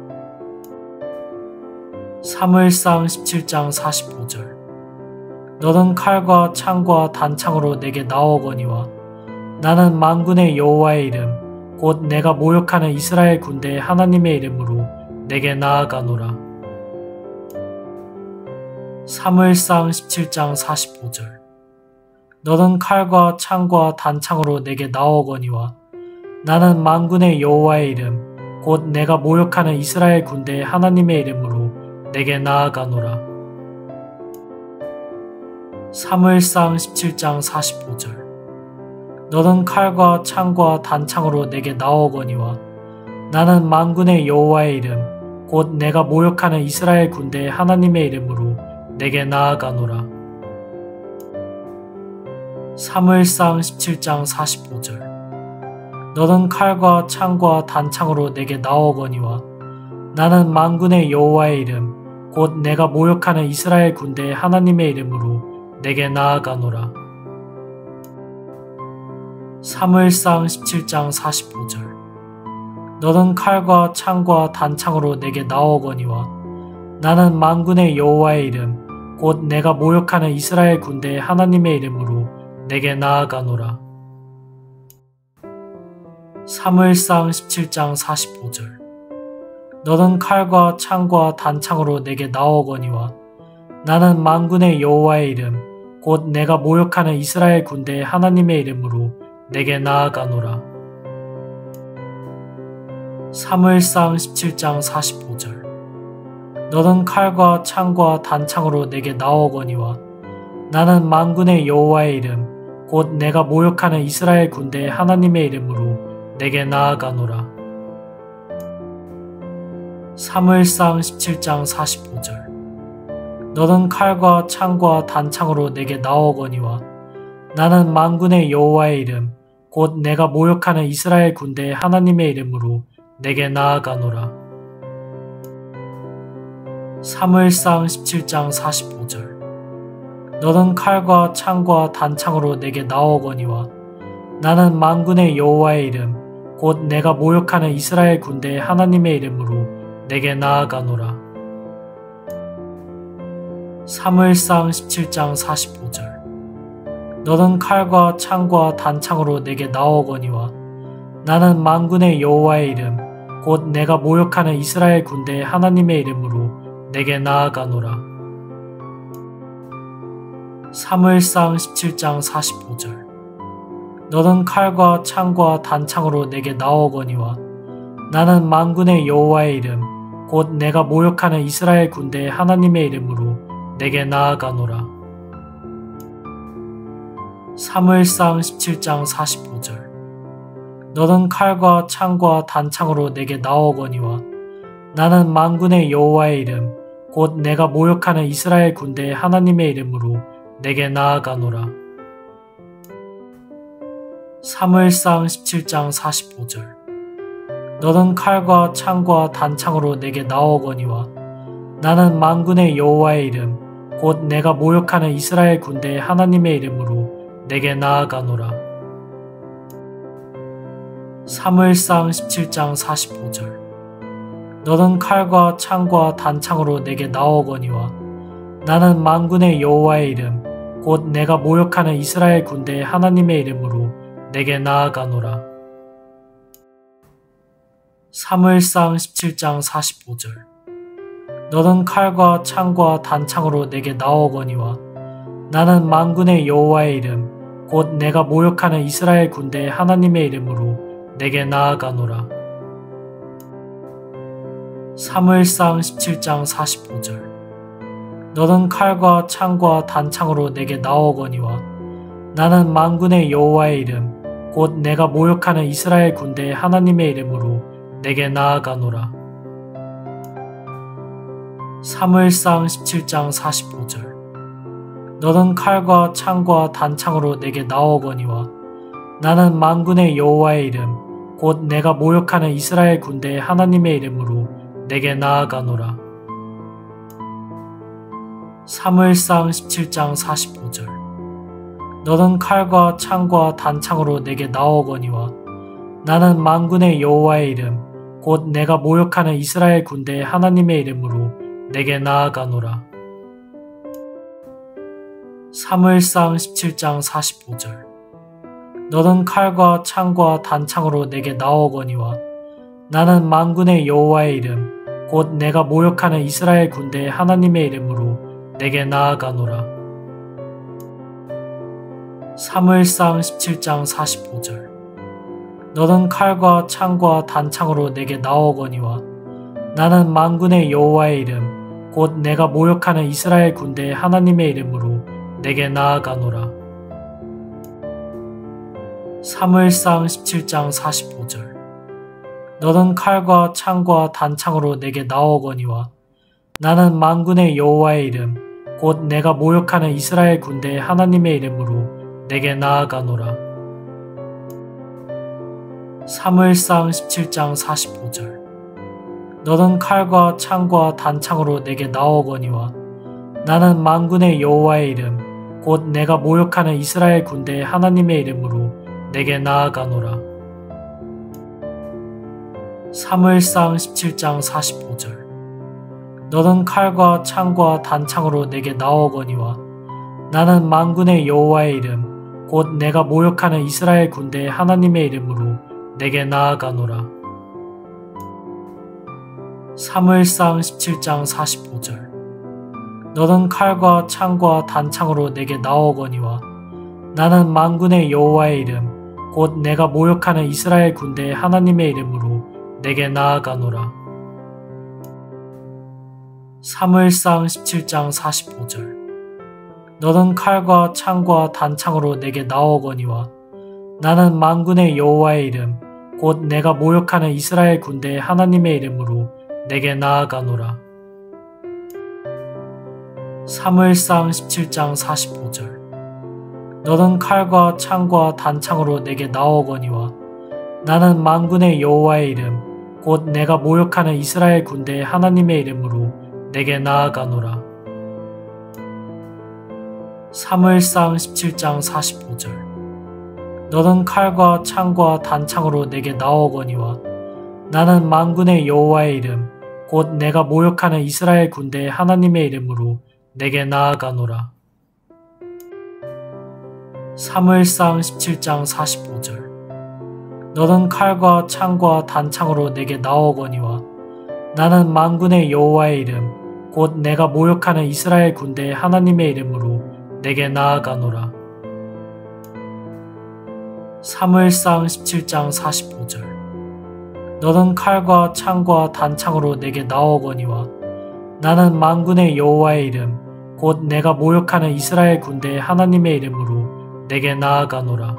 사무엘상 17장 45절. 너는 칼과 창과 단창으로 내게 나오거니와 나는 만군의 여호와의 이름 곧 내가 모욕하는 이스라엘 군대의 하나님의 이름으로 내게 나아가노라. 사무엘상 17장 45절. 너는 칼과 창과 단창으로 내게 나오거니와 나는 만군의 여호와의 이름 곧 내가 모욕하는 이스라엘 군대의 하나님의 이름으로 내게 나아가노라. 사무엘상 17장 45절. 너는 칼과 창과 단창으로 내게 나오거니와 나는 만군의 여호와의 이름 곧 내가 모욕하는 이스라엘 군대의 하나님의 이름으로 내게 나아가노라. 사무엘상 17장 45절. 너는 칼과 창과 단창으로 내게 나오거니와 나는 만군의 여호와의 이름 곧 내가 모욕하는 이스라엘 군대의 하나님의 이름으로 내게 나아가노라. 사무엘상 17장 45절. 너는 칼과 창과 단창으로 내게 나오거니와 나는 만군의 여호와의 이름 곧 내가 모욕하는 이스라엘 군대의 하나님의 이름으로 내게 나아가노라. 사무엘상 17장 45절. 너는 칼과 창과 단창으로 내게 나오거니와 나는 만군의 여호와의 이름 곧 내가 모욕하는 이스라엘 군대의 하나님의 이름으로 내게 나아가노라. 사무엘상 17장 45절. 너는 칼과 창과 단창으로 내게 나오거니와 나는 만군의 여호와의 이름 곧 내가 모욕하는 이스라엘 군대의 하나님의 이름으로 내게 나아가노라. 사무엘상 17장 45절. 너는 칼과 창과 단창으로 내게 나오거니와 나는 만군의 여호와의 이름 곧 내가 모욕하는 이스라엘 군대의 하나님의 이름으로 내게 나아가노라. 사무엘상 17장 45절. 너는 칼과 창과 단창으로 내게 나오거니와 나는 만군의 여호와의 이름 곧 내가 모욕하는 이스라엘 군대의 하나님의 이름으로 내게 나아가노라. 사무엘상 17장 45절. 너는 칼과 창과 단창으로 내게 나오거니와 나는 만군의 여호와의 이름 곧 내가 모욕하는 이스라엘 군대의 하나님의 이름으로 내게 나아가노라. 사무엘상 17장 45절. 너는 칼과 창과 단창으로 내게 나오거니와 나는 만군의 여호와의 이름 곧 내가 모욕하는 이스라엘 군대의 하나님의 이름으로 내게 나아가노라. 사무엘상 17장 45절. 너는 칼과 창과 단창으로 내게 나오거니와 나는 만군의 여호와의 이름 곧 내가 모욕하는 이스라엘 군대의 하나님의 이름으로 내게 나아가노라. 사무엘상 17장 45절. 너는 칼과 창과 단창으로 내게 나오거니와 나는 만군의 여호와의 이름 곧 내가 모욕하는 이스라엘 군대의 하나님의 이름으로 내게 나아가노라. 사무엘상 17장 45절. 너는 칼과 창과 단창으로 내게 나오거니와 나는 만군의 여호와의 이름 곧 내가 모욕하는 이스라엘 군대의 하나님의 이름으로 내게 나아가노라. 사무엘상 17장 45절. 너는 칼과 창과 단창으로 내게 나오거니와 나는 만군의 여호와의 이름 곧 내가 모욕하는 이스라엘 군대의 하나님의 이름으로 내게 나아가노라. 사무엘상 17장 45절. 너는 칼과 창과 단창으로 내게 나오거니와 나는 만군의 여호와의 이름 곧 내가 모욕하는 이스라엘 군대의 하나님의 이름으로 내게 나아가노라. 사무엘상 17장 45절. 너는 칼과 창과 단창으로 내게 나오거니와 나는 만군의 여호와의 이름 곧 내가 모욕하는 이스라엘 군대의 하나님의 이름으로 내게 나아가노라. 사무엘상 17장 45절. 너는 칼과 창과 단창으로 내게 나오거니와 나는 만군의 여호와의 이름 곧 내가 모욕하는 이스라엘 군대의 하나님의 이름으로 내게 나아가노라. 사무엘상 17장 45절. 너는 칼과 창과 단창으로 내게 나오거니와 나는 만군의 여호와의 이름 곧 내가 모욕하는 이스라엘 군대의 하나님의 이름으로 내게 나아가노라. 사무엘상 17장 45절. 너는 칼과 창과 단창으로 내게 나오거니와 나는 만군의 여호와의 이름 곧 내가 모욕하는 이스라엘 군대의 하나님의 이름으로 내게 나아가노라. 사무엘상 17장 45절. 너는 칼과 창과 단창으로 내게 나오거니와 나는 만군의 여호와의 이름 곧 내가 모욕하는 이스라엘 군대의 하나님의 이름으로 내게 나아가노라. 사무엘상 17장 45절. 너는 칼과 창과 단창으로 내게 나오거니와 나는 만군의 여호와의 이름 곧 내가 모욕하는 이스라엘 군대의 하나님의 이름으로 내게 나아가노라. 사무엘상 17장 45절. 너는 칼과 창과 단창으로 내게 나오거니와 나는 만군의 여호와의 이름 곧 내가 모욕하는 이스라엘 군대의 하나님의 이름으로 내게 나아가노라. 사무엘상 17장 45절. 너는 칼과 창과 단창으로 내게 나오거니와 나는 만군의 여호와의 이름 곧 내가 모욕하는 이스라엘 군대의 하나님의 이름으로 내게 나아가노라. 사무엘상 17장 45절. 너는 칼과 창과 단창으로 내게 나오거니와 나는 만군의 여호와의 이름 곧 내가 모욕하는 이스라엘 군대의 하나님의 이름으로 내게 나아가노라. 사무엘상 17장 45절. 너는 칼과 창과 단창으로 내게 나오거니와 나는 만군의 여호와의 이름 곧 내가 모욕하는 이스라엘 군대의 하나님의 이름으로 내게 나아가노라. 사무엘상 17장 45절. 너는 칼과 창과 단창으로 내게 나오거니와 나는 만군의 여호와의 이름 곧 내가 모욕하는 이스라엘 군대의 하나님의 이름으로 내게 나아가노라. 사무엘상 17장 45절. 너는 칼과 창과 단창으로 내게 나오거니와 나는 만군의 여호와의 이름 곧 내가 모욕하는 이스라엘 군대의 하나님의 이름으로 내게 나아가노라. 사무엘상 17장 45절. 너는 칼과 창과 단창으로 내게 나오거니와 나는 만군의 여호와의 이름 곧 내가 모욕하는 이스라엘 군대의 하나님의 이름으로 내게 나아가노라.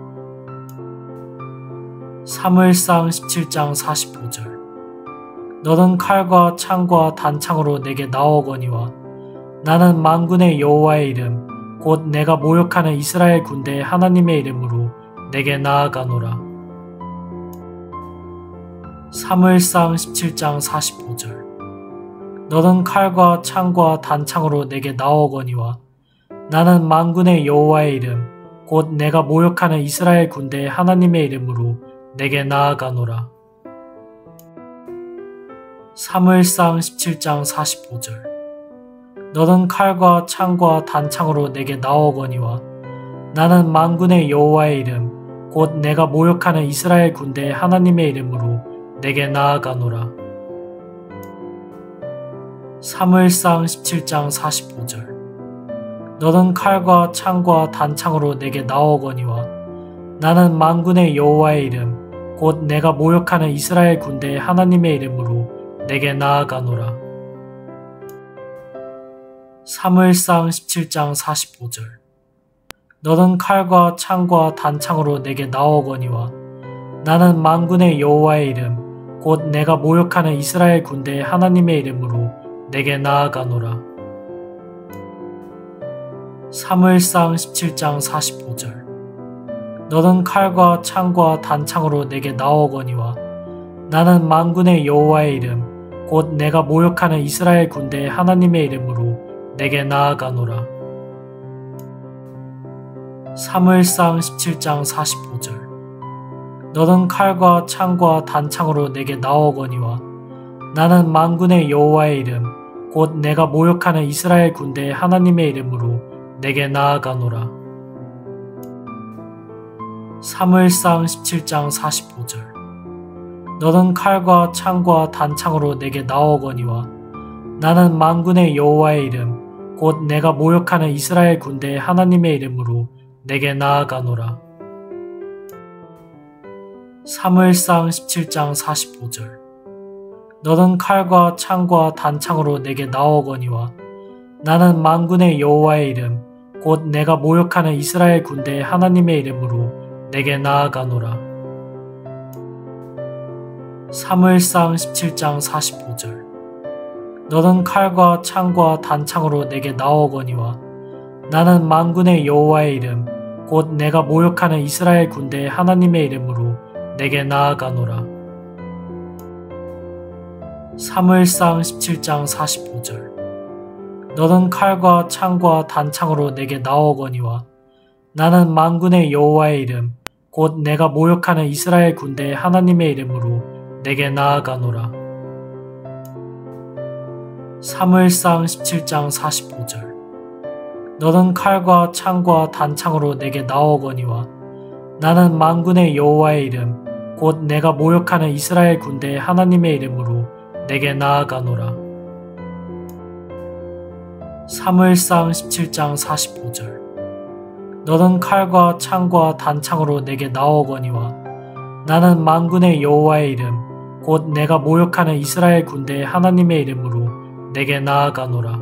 사무엘상 17장 45절. 너는 칼과 창과 단창으로 내게 나오거니와 나는 만군의 여호와의 이름 곧 내가 모욕하는 이스라엘 군대의 하나님의 이름으로 내게 나아가노라. 사무엘상 17장 45절. 너는 칼과 창과 단창으로 내게 나오거니와 나는 만군의 여호와의 이름 곧 내가 모욕하는 이스라엘 군대의 하나님의 이름으로 내게 나아가노라. 사무엘상 17장 45절. 너는 칼과 창과 단창으로 내게 나오거니와 나는 만군의 여호와의 이름 곧 내가 모욕하는 이스라엘 군대의 하나님의 이름으로 내게 나아가노라. 사무엘상 17장 45절. 너는 칼과 창과 단창으로 내게 나오거니와 나는 만군의 여호와의 이름 곧 내가 모욕하는 이스라엘 군대의 하나님의 이름으로 내게 나아가노라. 사무엘상 17장 45절. 너는 칼과 창과 단창으로 내게 나오거니와 나는 만군의 여호와의 이름 곧 내가 모욕하는 이스라엘 군대의 하나님의 이름으로 내게 나아가노라. 사무엘상 17장 45절. 너는 칼과 창과 단창으로 내게 나오거니와 나는 만군의 여호와의 이름 곧 내가 모욕하는 이스라엘 군대의 하나님의 이름으로 내게 나아가노라. 사무엘상 17장 45절. 너는 칼과 창과 단창으로 내게 나오거니와 나는 만군의 여호와의 이름 곧 내가 모욕하는 이스라엘 군대의 하나님의 이름으로 내게 나아가노라. 사무엘상 17장 45절. 너는 칼과 창과 단창으로 내게 나오거니와 나는 만군의 여호와의 이름 곧 내가 모욕하는 이스라엘 군대의 하나님의 이름으로 내게 나아가노라. 사무엘상 17장 45절. 너는 칼과 창과 단창으로 내게 나오거니와 나는 만군의 여호와의 이름 곧 내가 모욕하는 이스라엘 군대의 하나님의 이름으로 내게 나아가노라. 사무엘상 17장 45절. 너는 칼과 창과 단창으로 내게 나오거니와 나는 만군의 여호와의 이름 곧 내가 모욕하는 이스라엘 군대의 하나님의 이름으로 내게 나아가노라. 사무엘상 17장 45절. 너는 칼과 창과 단창으로 내게 나오거니와 나는 만군의 여호와의 이름 곧 내가 모욕하는 이스라엘 군대의 하나님의 이름으로 내게 나아가노라. 사무엘상 17장 45절. 너는 칼과 창과 단창으로 내게 나오거니와 나는 만군의 여호와의 이름 곧 내가 모욕하는 이스라엘 군대의 하나님의 이름으로 내게 나아가노라. 사무엘상 17장 45절. 너는 칼과 창과 단창으로 내게 나오거니와 나는 만군의 여호와의 이름 곧 내가 모욕하는 이스라엘 군대의 하나님의 이름으로 내게 나아가노라.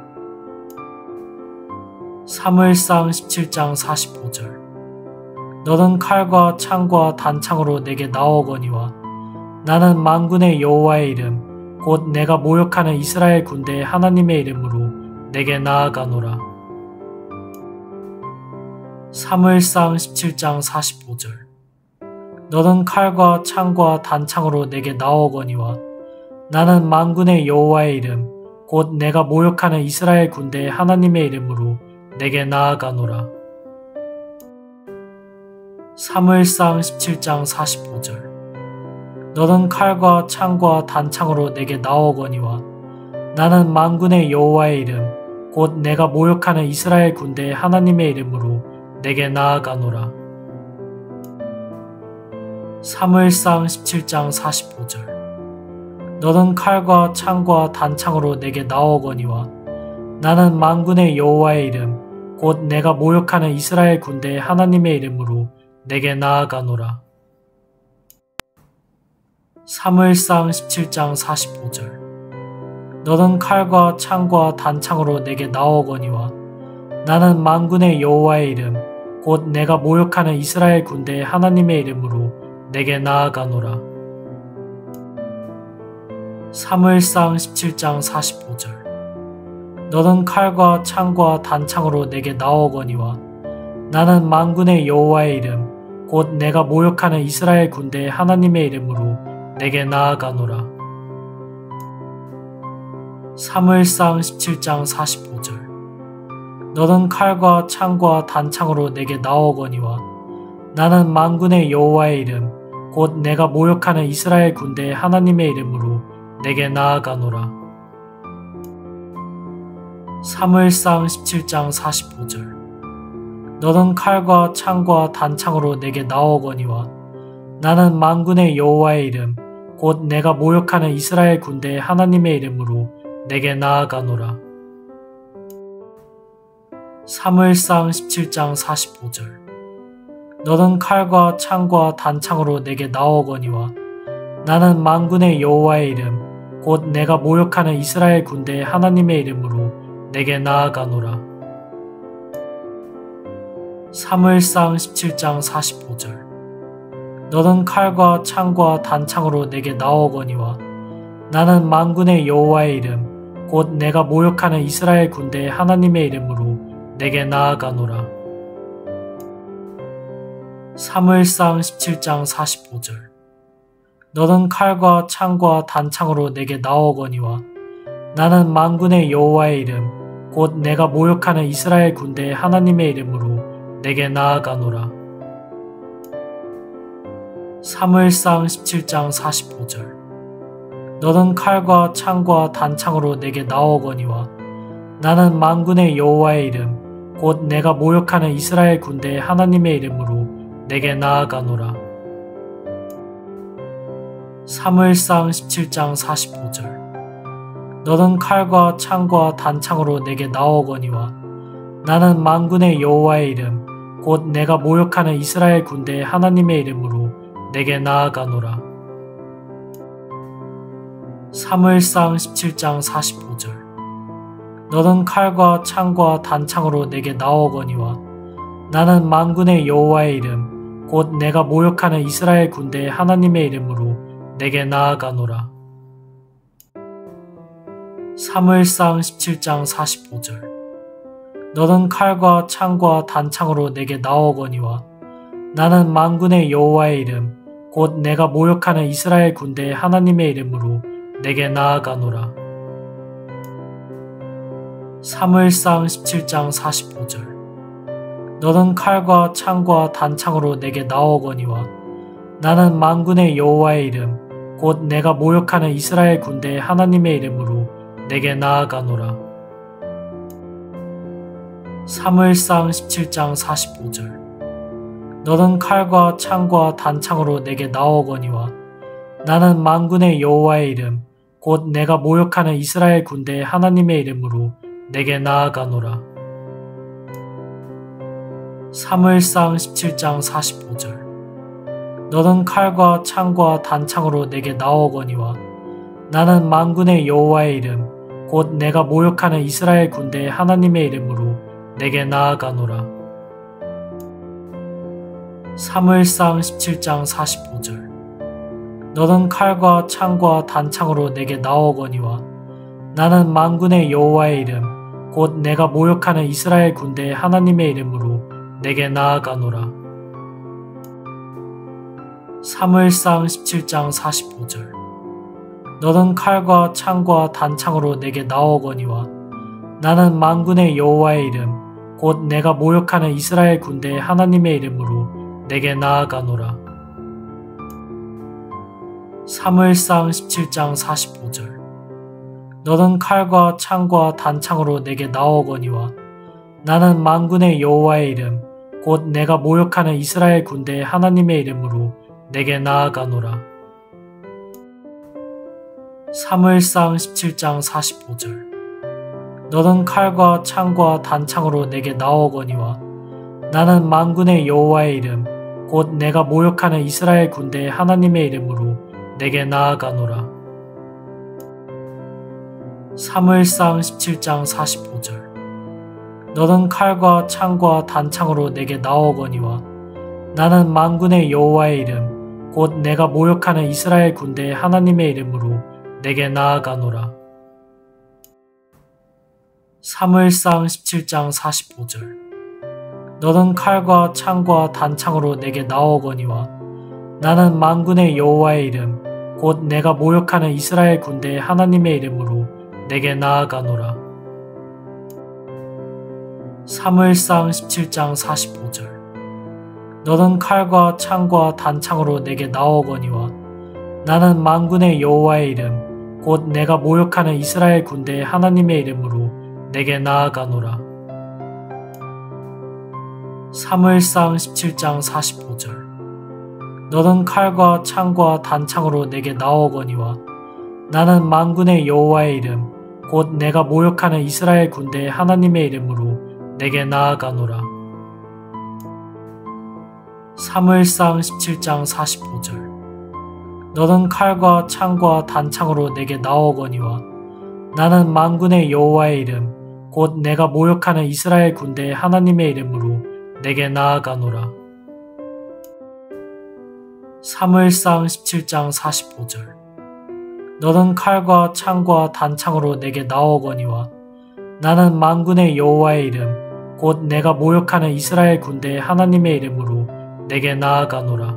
사무엘상 17장 45절. 너는 칼과 창과 단창으로 내게 나오거니와 나는 만군의 여호와의 이름 곧 내가 모욕하는 이스라엘 군대의 하나님의 이름으로 내게 나아가노라. 사무엘상 17장 45절. 너는 칼과 창과 단창으로 내게 나오거니와 나는 만군의 여호와의 이름 곧 내가 모욕하는 이스라엘 군대의 하나님의 이름으로 내게 나아가노라. 사무엘상 17장 45절. 너는 칼과 창과 단창으로 내게 나오거니와 나는 만군의 여호와의 이름 곧 내가 모욕하는 이스라엘 군대의 하나님의 이름으로 내게 나아가노라. 사무엘상 17장 45절. 너는 칼과 창과 단창으로 내게 나오거니와 나는 만군의 여호와의 이름 곧 내가 모욕하는 이스라엘 군대의 하나님의 이름으로 내게 나아가노라. 사무엘상 17장 45절. 너는 칼과 창과 단창으로 내게 나오거니와 나는 만군의 여호와의 이름 곧 내가 모욕하는 이스라엘 군대의 하나님의 이름으로 내게 나아가노라. 사무엘상 17장 45절. 너는 칼과 창과 단창으로 내게 나오거니와 나는 만군의 여호와의 이름 곧 내가 모욕하는 이스라엘 군대의 하나님의 이름으로 내게 나아가노라. 사무엘상 17장 45절. 너는 칼과 창과 단창으로 내게 나오거니와 나는 만군의 여호와의 이름 곧 내가 모욕하는 이스라엘 군대의 하나님의 이름으로 내게 나아가노라. 사무엘상 17장 45절. 너는 칼과 창과 단창으로 내게 나오거니와 나는 만군의 여호와의 이름 곧 내가 모욕하는 이스라엘 군대의 하나님의 이름으로 내게 나아가노라. 사무엘상 17장 45절. 너는 칼과 창과 단창으로 내게 나오거니와 나는 만군의 여호와의 이름 곧 내가 모욕하는 이스라엘 군대의 하나님의 이름으로 내게 나아가노라. 사무엘상 17장 45절. 너는 칼과 창과 단창으로 내게 나오거니와 나는 만군의 여호와의 이름 곧 내가 모욕하는 이스라엘 군대의 하나님의 이름으로 내게 나아가노라. 사무엘상 17장 45절. 너는 칼과 창과 단창으로 내게 나오거니와 나는 만군의 여호와의 이름 곧 내가 모욕하는 이스라엘 군대의 하나님의 이름으로 내게 나아가노라. 사무엘상 17장 45절. 너는 칼과 창과 단창으로 내게 나오거니와 나는 만군의 여호와의 이름 곧 내가 모욕하는 이스라엘 군대의 하나님의 이름으로 내게 나아가노라. 사무엘상 17장 45절. 너는 칼과 창과 단창으로 내게 나오거니와 나는 만군의 여호와의 이름 곧 내가 모욕하는 이스라엘 군대의 하나님의 이름으로 내게 나아가노라. 사무엘상 17장 45절. 너는 칼과 창과 단창으로 내게 나오거니와 나는 만군의 여호와의 이름 곧 내가 모욕하는 이스라엘 군대의 하나님의 이름으로 내게 나아가노라. 사무엘상 17장 45절. 너는 칼과 창과 단창으로 내게 나오거니와 나는 만군의 여호와의 이름 곧 내가 모욕하는 이스라엘 군대의 하나님의 이름으로 내게 나아가노라. 사무엘상 17장 45절. 너는 칼과 창과 단창으로 내게 나오거니와 나는 만군의 여호와의 이름 곧 내가 모욕하는 이스라엘 군대의 하나님의 이름으로 내게 나아가노라. 사무엘상 17장 45절. 너는 칼과 창과 단창으로 내게 나오거니와 나는 만군의 여호와의 이름 곧 내가 모욕하는 이스라엘 군대의 하나님의 이름으로 내게 나아가노라. 사무엘상 17장 45절. 너는 칼과 창과 단창으로 내게 나오거니와 나는 만군의 여호와의 이름 곧 내가 모욕하는 이스라엘 군대의 하나님의 이름으로 내게 나아가노라. 사무엘상 17장 45절. 너는 칼과 창과 단창으로 내게 나오거니와 나는 만군의 여호와의 이름 곧 내가 모욕하는 이스라엘 군대의 하나님의 이름으로 내게 나아가노라. 사무엘상 17장 45절. 너는 칼과 창과 단창으로 내게 나오거니와 나는 만군의 여호와의 이름 곧 내가 모욕하는 이스라엘 군대의 하나님의 이름으로 내게 나아가노라. 사무엘상 17장 45절. 너는 칼과 창과 단창으로 내게 나오거니와 나는 만군의 여호와의 이름 곧 내가 모욕하는 이스라엘 군대의 하나님의 이름으로 내게 나아가노라. 사무엘상 17장 45절. 너는 칼과 창과 단창으로 내게 나오거니와 나는 만군의 여호와의 이름 곧 내가 모욕하는 이스라엘 군대의 하나님의 이름으로 내게 나아가노라. 사무엘상 17장 45절. 너는 칼과 창과 단창으로 내게 나오거니와 나는 만군의 여호와의 이름 곧 내가 모욕하는 이스라엘 군대의 하나님의 이름으로 내게 나아가노라. 사무엘상 17장 45절. 너는 칼과 창과 단창으로 내게 나오거니와 나는 만군의 여호와의 이름 곧 내가 모욕하는 이스라엘 군대의 하나님의 이름으로 내게 나아가노라. 사무엘상 17장 45절. 너는 칼과 창과 단창으로 내게 나오거니와 나는 만군의 여호와의 이름 곧 내가 모욕하는 이스라엘 군대의 하나님의 이름으로 내게 나아가노라. 사무엘상 17장 45절. 너는 칼과 창과 단창으로 내게 나오거니와 나는 만군의 여호와의 이름 곧 내가 모욕하는 이스라엘 군대의 하나님의 이름으로 내게 나아가노라. 사무엘상 17장 45절. 너는 칼과 창과 단창으로 내게 나오거니와 나는 만군의 여호와의 이름 곧 내가 모욕하는 이스라엘 군대의 하나님의 이름으로 내게 나아가노라. 사무엘상 17장 45절. 너는 칼과 창과 단창으로 내게 나오거니와 나는 만군의 여호와의 이름 곧 내가 모욕하는 이스라엘 군대의 하나님의 이름으로 내게 나아가노라.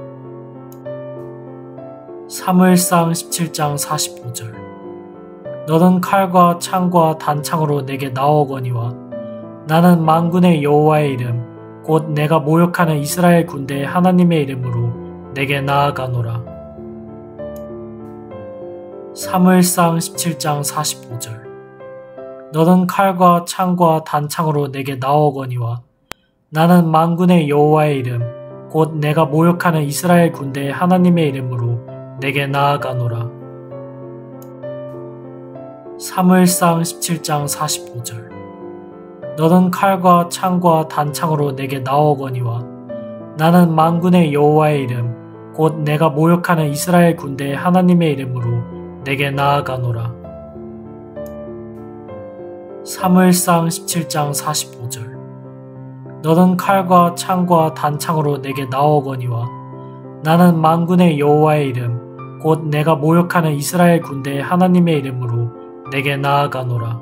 사무엘상 17장 45절. 너는 칼과 창과 단창으로 내게 나오거니와 나는 만군의 여호와의 이름 곧 내가 모욕하는 이스라엘 군대의 하나님의 이름으로 내게 나아가노라. 사무엘상 17장 45절. 너는 칼과 창과 단창으로 내게 나오거니와 나는 만군의 여호와의 이름 곧 내가 모욕하는 이스라엘 군대의 하나님의 이름으로 내게 나아가노라. 사무엘상 17장 45절. 너는 칼과 창과 단창으로 내게 나오거니와 나는 만군의 여호와의 이름 곧 내가 모욕하는 이스라엘 군대의 하나님의 이름으로 내게 나아가노라. 사무엘상 17장 45절. 너는 칼과 창과 단창으로 내게 나오거니와 나는 만군의 여호와의 이름 곧 내가 모욕하는 이스라엘 군대의 하나님의 이름으로 내게 나아가노라.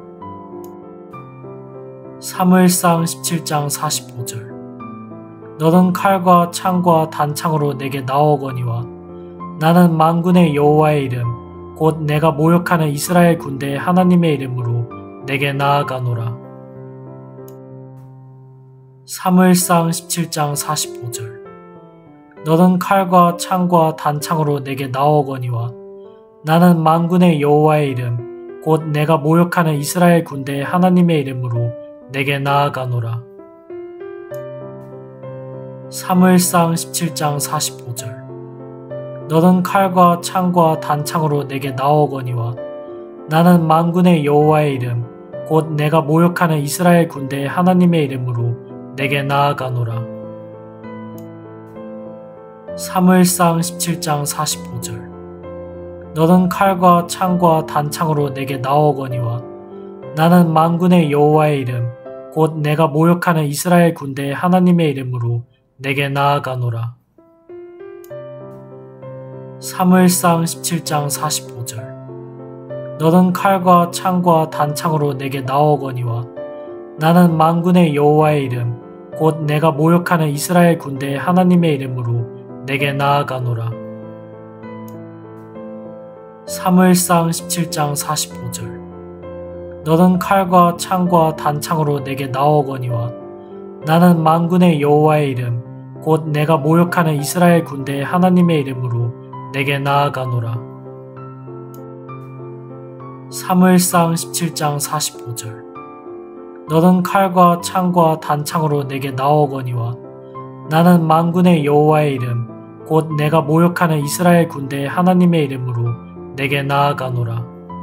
사무엘상 17장 45절. 너는 칼과 창과 단창으로 내게 나오거니와 나는 만군의 여호와의 이름 곧 내가 모욕하는 이스라엘 군대의 하나님의 이름으로 내게 나아가노라. 사무엘상 17장 45절. 너는 칼과 창과 단창으로 내게 나오거니와 나는 만군의 여호와의 이름 곧 내가 모욕하는 이스라엘 군대의 하나님의 이름으로 내게 나아가노라. 사무엘상 17장 45절. 너는 칼과 창과 단창으로 내게 나오거니와 나는 만군의 여호와의 이름 곧 내가 모욕하는 이스라엘 군대의 하나님의 이름으로 내게 나아가노라. 사무엘상 17장 45절. 너는 칼과 창과 단창으로 내게 나오거니와 나는 만군의 여호와의 이름 곧 내가 모욕하는 이스라엘 군대의 하나님의 이름으로 내게 나아가노라. 사무엘상 17장 45절. 너는 칼과 창과 단창으로 내게 나오거니와 나는 만군의 여호와의 이름 곧 내가 모욕하는 이스라엘 군대의 하나님의 이름으로 내게 나아가노라. 사무엘상 17장 45절. 너는 칼과 창과 단창으로 내게 나오거니와 나는 만군의 여호와의 이름 곧 내가 모욕하는 이스라엘 군대의 하나님의 이름으로 내게 나아가노라. 사무엘상 17장 45절. 너는 칼과 창과 단창으로 내게 나오거니와 나는 만군의 여호와의 이름 곧 내가 모욕하는 이스라엘 군대의 하나님의 이름으로 내게 나아가노라.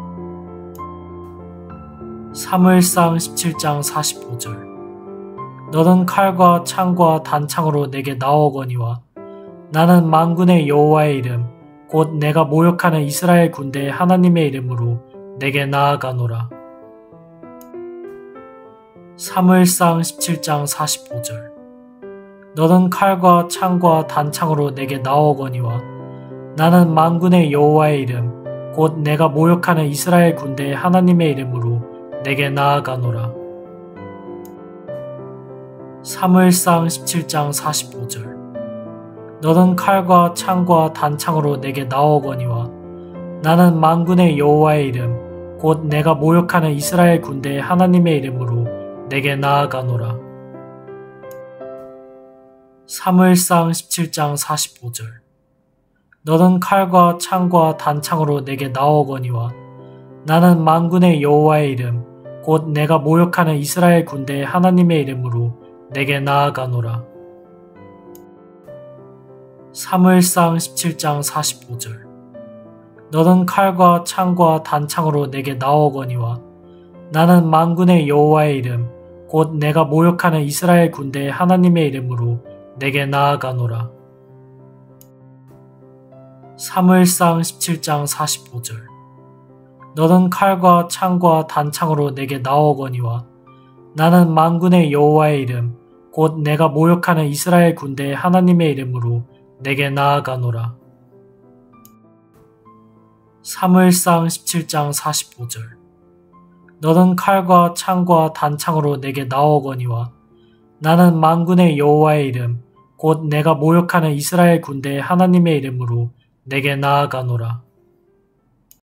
사무엘상 17장 45절. 너는 칼과 창과 단창으로 내게 나오거니와 나는 만군의 여호와의 이름 곧 내가 모욕하는 이스라엘 군대의 하나님의 이름으로 내게 나아가노라. 사무엘상 17장 45절. 너는 칼과 창과 단창으로 내게 나오거니와 나는 만군의 여호와의 이름 곧 내가 모욕하는 이스라엘 군대의 하나님의 이름으로 내게 나아가노라. 사무엘상 17장 45절. 너는 칼과 창과 단창으로 내게 나오거니와 나는 만군의 여호와의 이름 곧 내가 모욕하는 이스라엘 군대의 하나님의 이름으로 내게 나아가노라. 사무엘상 17장 45절. 너는 칼과 창과 단창으로 내게 나오거니와 나는 만군의 여호와의 이름 곧 내가 모욕하는 이스라엘 군대의 하나님의 이름으로 내게 나아가노라. 사무엘상 17장 45절. 너는 칼과 창과 단창으로 내게 나오거니와 나는 만군의 여호와의 이름 곧 내가 모욕하는 이스라엘 군대의 하나님의 이름으로 내게 나아가노라. 사무엘상 17장 45절. 너는 칼과 창과 단창으로 내게 나오거니와 나는 만군의 여호와의 이름 곧 내가 모욕하는 이스라엘 군대의 하나님의 이름으로 내게 나아가노라. 사무엘상 17장 45절. 너는 칼과 창과 단창으로 내게 나오거니와 나는 만군의 여호와의 이름 곧 내가 모욕하는 이스라엘 군대의 하나님의 이름으로 내게 나아가노라.